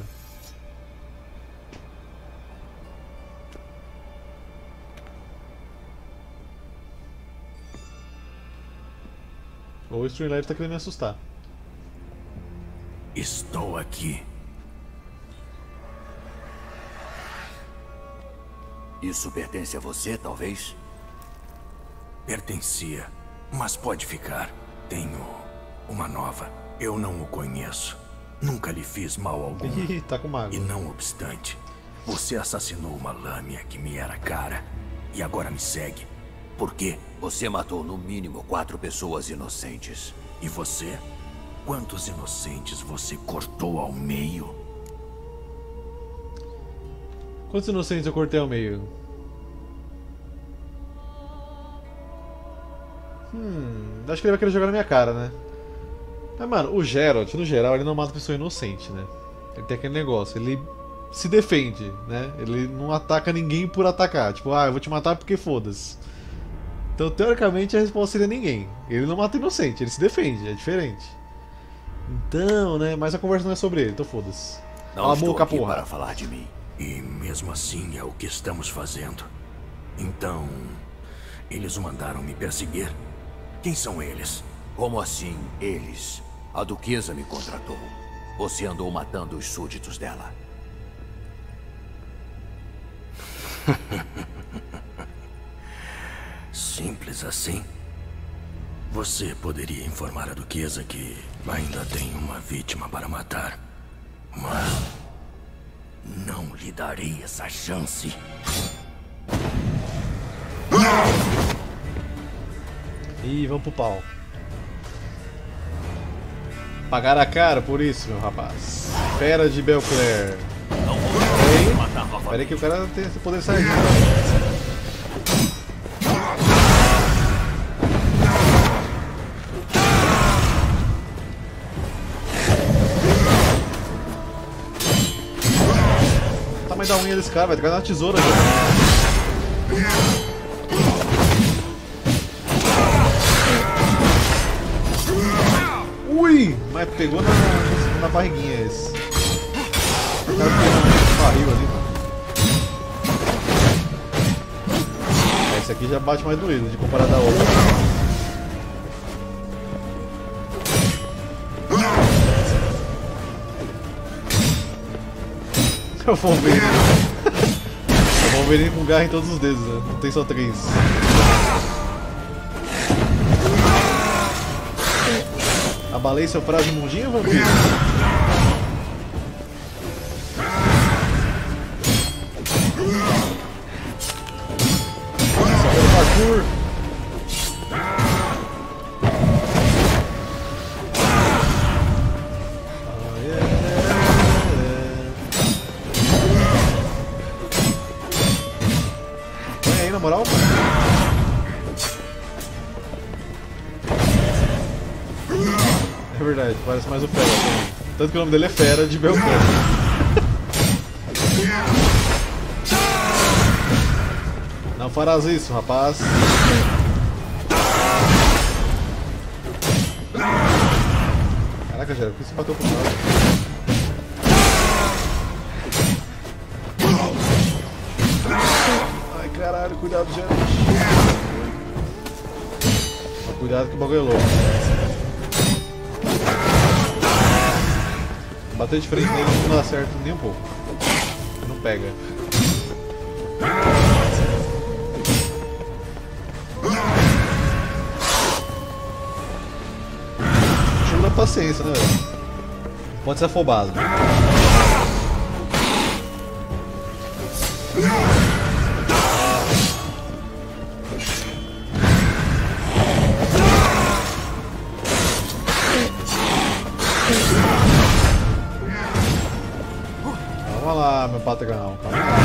Ou o Streamlight tá querendo me assustar. Estou aqui. Isso pertence a você, talvez? Pertencia, mas pode ficar. Tenho uma nova. Eu não o conheço. Nunca lhe fiz mal algum. Ih, tá com mágoa. E não obstante, você assassinou uma lâmina que me era cara. E agora me segue. Por quê? Você matou no mínimo 4 pessoas inocentes. E você? Quantos inocentes você cortou ao meio? Quantos inocentes eu cortei ao meio? Acho que ele vai querer jogar na minha cara, né? Mas, mano, o Geralt, no geral, ele não mata pessoa inocente, né? Ele tem aquele negócio, ele se defende, né? Ele não ataca ninguém por atacar. Tipo, eu vou te matar porque foda-se. Então, teoricamente, a resposta seria ninguém. Ele não mata inocente, ele se defende, é diferente. Então, né? Mas a conversa não é sobre ele, então foda-se. Não estou aqui para falar de mim. E mesmo assim é o que estamos fazendo. Então, eles o mandaram me perseguir? Quem são eles? Como assim, eles? A duquesa me contratou. Você andou matando os súditos dela. Simples assim? Você poderia informar a duquesa que ainda tem uma vítima para matar. Mas não lhe darei essa chance. Ih, vamos pro pau. Pagaram a cara por isso, meu rapaz. Fera de Belclair. Pera aí que o cara tem esse poder sair. O tamanho da unha desse cara, vai ter que dar uma tesoura já. Ui! Mas pegou na barriguinha esse. O cara pegou no barril ali, mano. Esse aqui já bate mais doído de comparado à outra. É o Wolverine. É o Wolverine com garra em todos os dedos, né? Não tem só 3. Abalei seu prazo mundinho, vampiro? Só pelo parkour. Põe aí na moral. É verdade, parece mais o Fera também. Tanto que o nome dele é Fera de Belclair. Não farás isso, rapaz. Caraca, Gera, por que você bateu pro lado? Ai, caralho, cuidado, Gera. Cuidado que o bagulho é louco. Bater de frente nele não dá certo nem um pouco. Não pega. Jogo da paciência, né, velho? Pode ser afobado. Calma lá, meu patrão. Calma lá.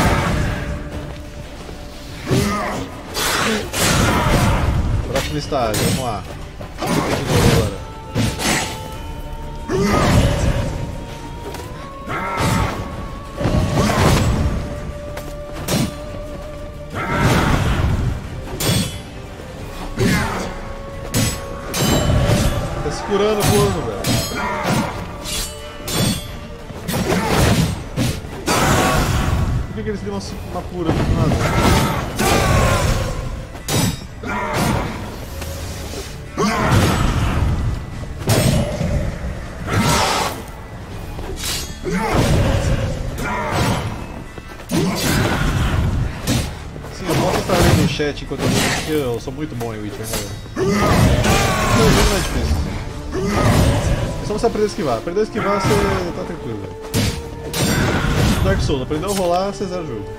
Próximo estágio, vamos lá. Agora. Tá segurando o corno, velho. Por que eles deu uma pura aqui do nada? Sim, eu posso estar lendo o chat enquanto eu vejo, porque eu sou muito bom em Witcher, né? Não é difícil. É só você aprender a esquivar. Aprender a esquivar, você tá tranquilo, velho. Dark Souls, aprendeu a rolar, você zera o jogo.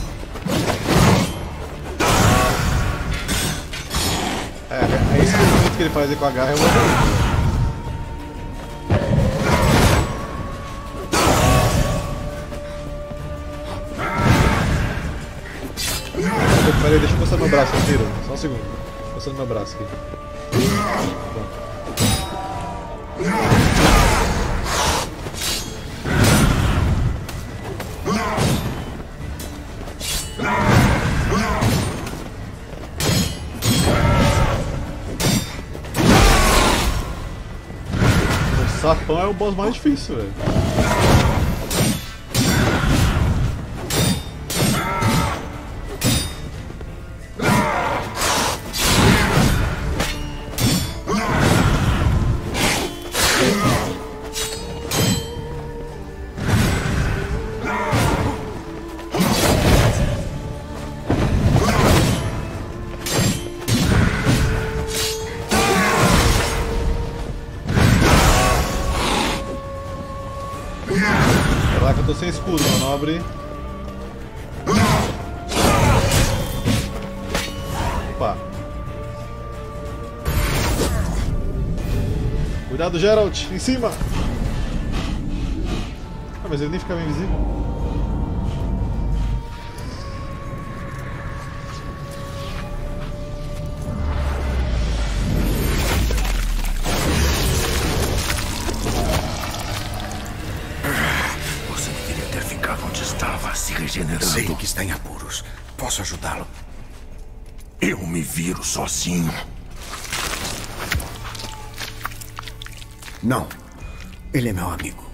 É isso que movimento que ele faz aí com a garra é uma... Peraí, deixa eu coçar meu braço inteiro. Só um segundo. Coçando meu braço aqui. Pronto. O sapão é o boss mais difícil, velho. Caraca, eu tô sem escudo, meu nobre. Opa. Cuidado, Geralt, em cima! Ah, mas ele nem ficava invisível. Sei que está em apuros. Posso ajudá-lo? Eu me viro sozinho. Não. Ele é meu amigo.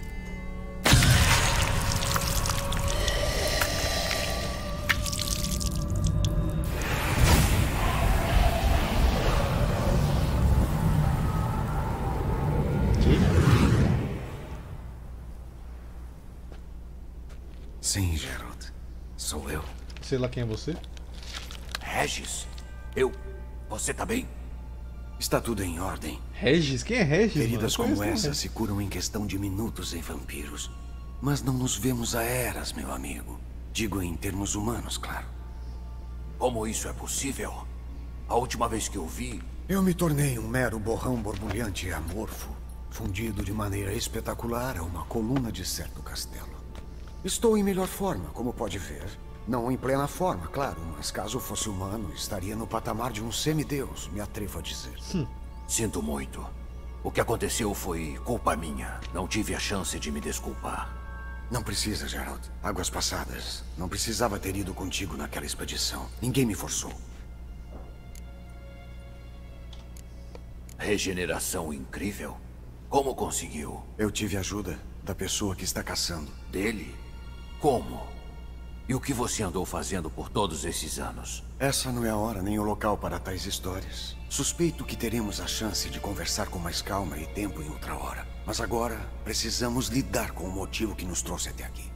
Sim, Geralt. Sou eu. Sei lá quem é você. Regis? Você tá bem? Está tudo em ordem. Regis? Quem é Regis? Feridas como essa se curam em questão de minutos em vampiros. Mas não nos vemos há eras, meu amigo. Digo em termos humanos, claro. Como isso é possível? A última vez que eu vi... Eu me tornei um mero borrão borbulhante e amorfo, fundido de maneira espetacular a uma coluna de certo castelo. Estou em melhor forma, como pode ver. Não em plena forma, claro, mas caso fosse humano, estaria no patamar de um semideus, me atrevo a dizer. Sinto muito. O que aconteceu foi culpa minha. Não tive a chance de me desculpar. Não precisa, Geralt. Águas passadas. Não precisava ter ido contigo naquela expedição. Ninguém me forçou. Regeneração incrível? Como conseguiu? Eu tive ajuda da pessoa que está caçando. Dele? Como? E o que você andou fazendo por todos esses anos? Essa não é a hora nem o local para tais histórias. Suspeito que teremos a chance de conversar com mais calma e tempo em outra hora. Mas agora, precisamos lidar com o motivo que nos trouxe até aqui.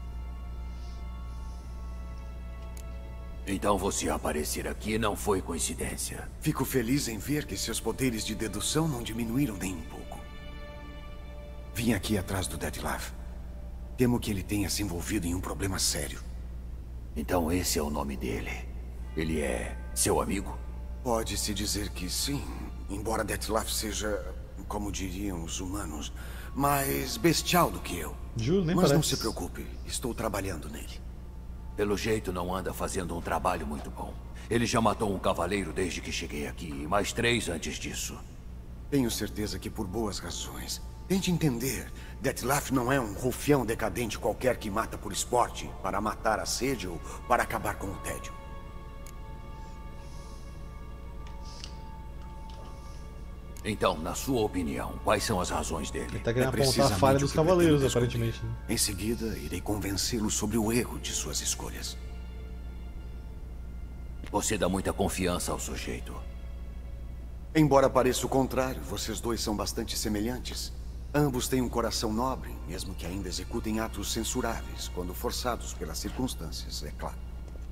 Então você aparecer aqui não foi coincidência. Fico feliz em ver que seus poderes de dedução não diminuíram nem um pouco. Vim aqui atrás do Dettlaff. Temo que ele tenha se envolvido em um problema sério. Então esse é o nome dele. Ele é seu amigo? Pode-se dizer que sim, embora Dettlaff seja, como diriam os humanos, mais bestial do que eu. Juro, nem Mas parece. não se preocupe, estou trabalhando nele. Pelo jeito não anda fazendo um trabalho muito bom. Ele já matou um cavaleiro desde que cheguei aqui, e mais 3 antes disso. Tenho certeza que por boas razões. Tente entender, Dettlaff não é um rufião decadente qualquer que mata por esporte, para matar a sede ou para acabar com o tédio. Então, na sua opinião, quais são as razões dele? Ele tá querendo apontar a falha dos cavaleiros, aparentemente. Em seguida, irei convencê-lo sobre o erro de suas escolhas. Você dá muita confiança ao sujeito. Embora pareça o contrário, vocês dois são bastante semelhantes. Ambos têm um coração nobre, mesmo que ainda executem atos censuráveis, quando forçados pelas circunstâncias, é claro.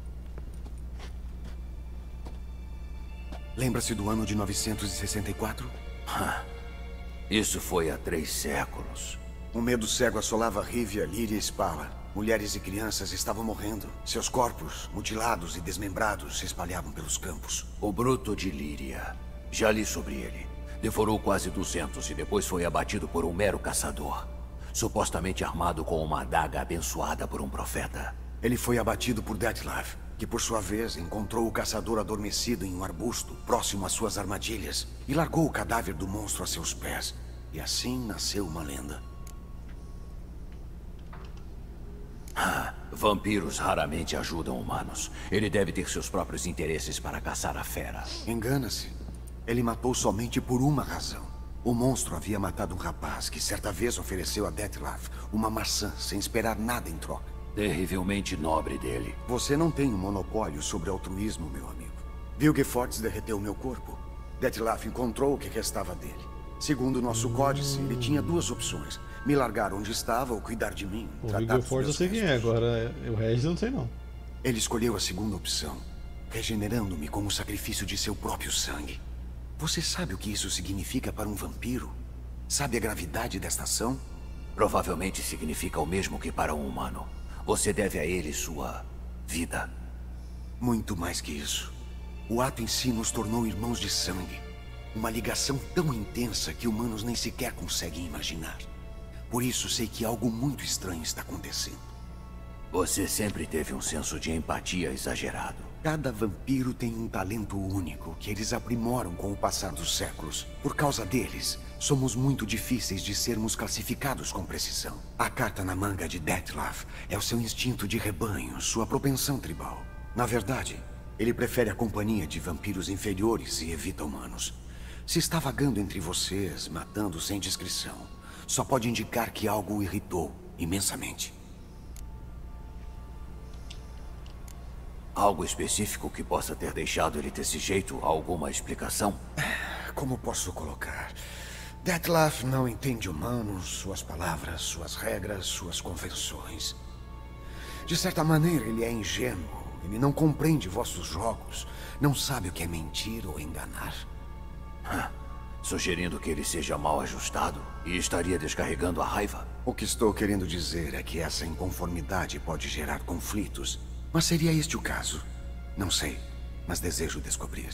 Lembra-se do ano de 964? Isso foi há 3 séculos. Um medo cego assolava Rivia, Líria e Spala. Mulheres e crianças estavam morrendo. Seus corpos, mutilados e desmembrados, se espalhavam pelos campos. O Bruto de Líria. Já li sobre ele. Devorou quase 200 e depois foi abatido por um mero caçador. Supostamente armado com uma adaga abençoada por um profeta. Ele foi abatido por Dettlaff, que por sua vez encontrou o caçador adormecido em um arbusto, próximo às suas armadilhas, e largou o cadáver do monstro a seus pés. E assim nasceu uma lenda. Vampiros raramente ajudam humanos. Ele deve ter seus próprios interesses para caçar a fera. Engana-se. Ele matou somente por uma razão. O monstro havia matado um rapaz que certa vez ofereceu a Dettlaff uma maçã sem esperar nada em troca. Terrivelmente nobre dele. Você não tem um monopólio sobre altruísmo, meu amigo. Vilgefortz derreteu meu corpo. Dettlaff encontrou o que restava dele. Segundo nosso códice, ele tinha duas opções. Me largar onde estava ou cuidar de mim. O Vilgefortz eu sei quem é, agora o Regis eu não sei não. Ele escolheu a segunda opção, regenerando-me como sacrifício de seu próprio sangue. Você sabe o que isso significa para um vampiro? Sabe a gravidade desta ação? Provavelmente significa o mesmo que para um humano. Você deve a ele sua vida. Muito mais que isso. O ato em si nos tornou irmãos de sangue. Uma ligação tão intensa que humanos nem sequer conseguem imaginar. Por isso sei que algo muito estranho está acontecendo. Você sempre teve um senso de empatia exagerado. Cada vampiro tem um talento único que eles aprimoram com o passar dos séculos. Por causa deles, somos muito difíceis de sermos classificados com precisão. A carta na manga de Dettlaff é o seu instinto de rebanho, sua propensão tribal. Na verdade, ele prefere a companhia de vampiros inferiores e evita humanos. Se está vagando entre vocês, matando sem discrição, só pode indicar que algo o irritou imensamente. Algo específico que possa ter deixado ele desse jeito? Alguma explicação? Como posso colocar? Dettlaff não entende humanos, suas palavras, suas regras, suas convenções. De certa maneira, ele é ingênuo. Ele não compreende vossos jogos. Não sabe o que é mentir ou enganar. Sugerindo que ele seja mal ajustado e estaria descarregando a raiva? O que estou querendo dizer é que essa inconformidade pode gerar conflitos. Mas seria este o caso? Não sei, mas desejo descobrir.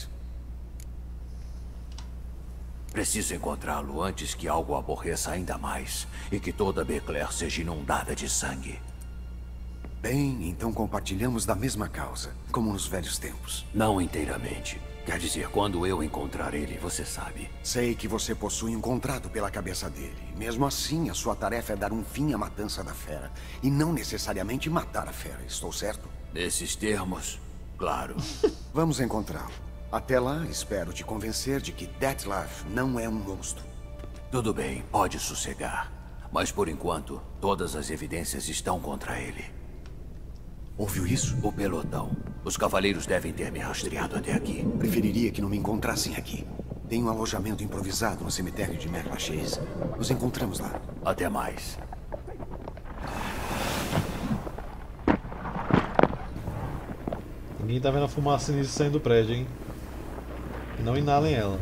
Preciso encontrá-lo antes que algo o aborreça ainda mais e que toda Becler seja inundada de sangue. Bem, então compartilhamos da mesma causa, como nos velhos tempos. Não inteiramente. Quer dizer, quando eu encontrar ele, você sabe. Sei que você possui um contrato pela cabeça dele. Mesmo assim, a sua tarefa é dar um fim à matança da fera. E não necessariamente matar a fera, estou certo? Nesses termos, claro. Vamos encontrá-lo. Até lá, espero te convencer de que Dettlaff não é um monstro. Tudo bem, pode sossegar. Mas por enquanto, todas as evidências estão contra ele. Ouviu isso? O pelotão. Os cavaleiros devem ter me rastreado até aqui. Preferiria que não me encontrassem aqui. Tem um alojamento improvisado no cemitério de Mère Lachaise. Nos encontramos lá. Até mais. Ninguém tá vendo a fumaça sinistra saindo do prédio, hein? Não inalem ela.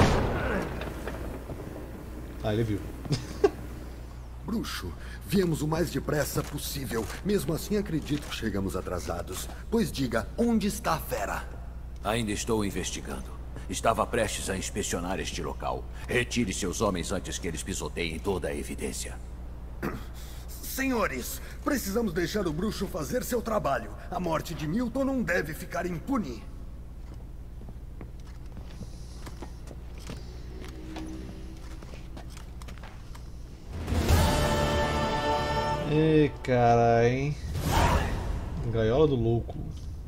Ah, ele viu. Bruxo, viemos o mais depressa possível. Mesmo assim, acredito que chegamos atrasados. Pois diga, onde está a fera? Ainda estou investigando. Estava prestes a inspecionar este local. Retire seus homens antes que eles pisoteiem toda a evidência. Senhores, precisamos deixar o bruxo fazer seu trabalho. A morte de Milton não deve ficar impune. Ei, carai, hein? Gaiola do louco.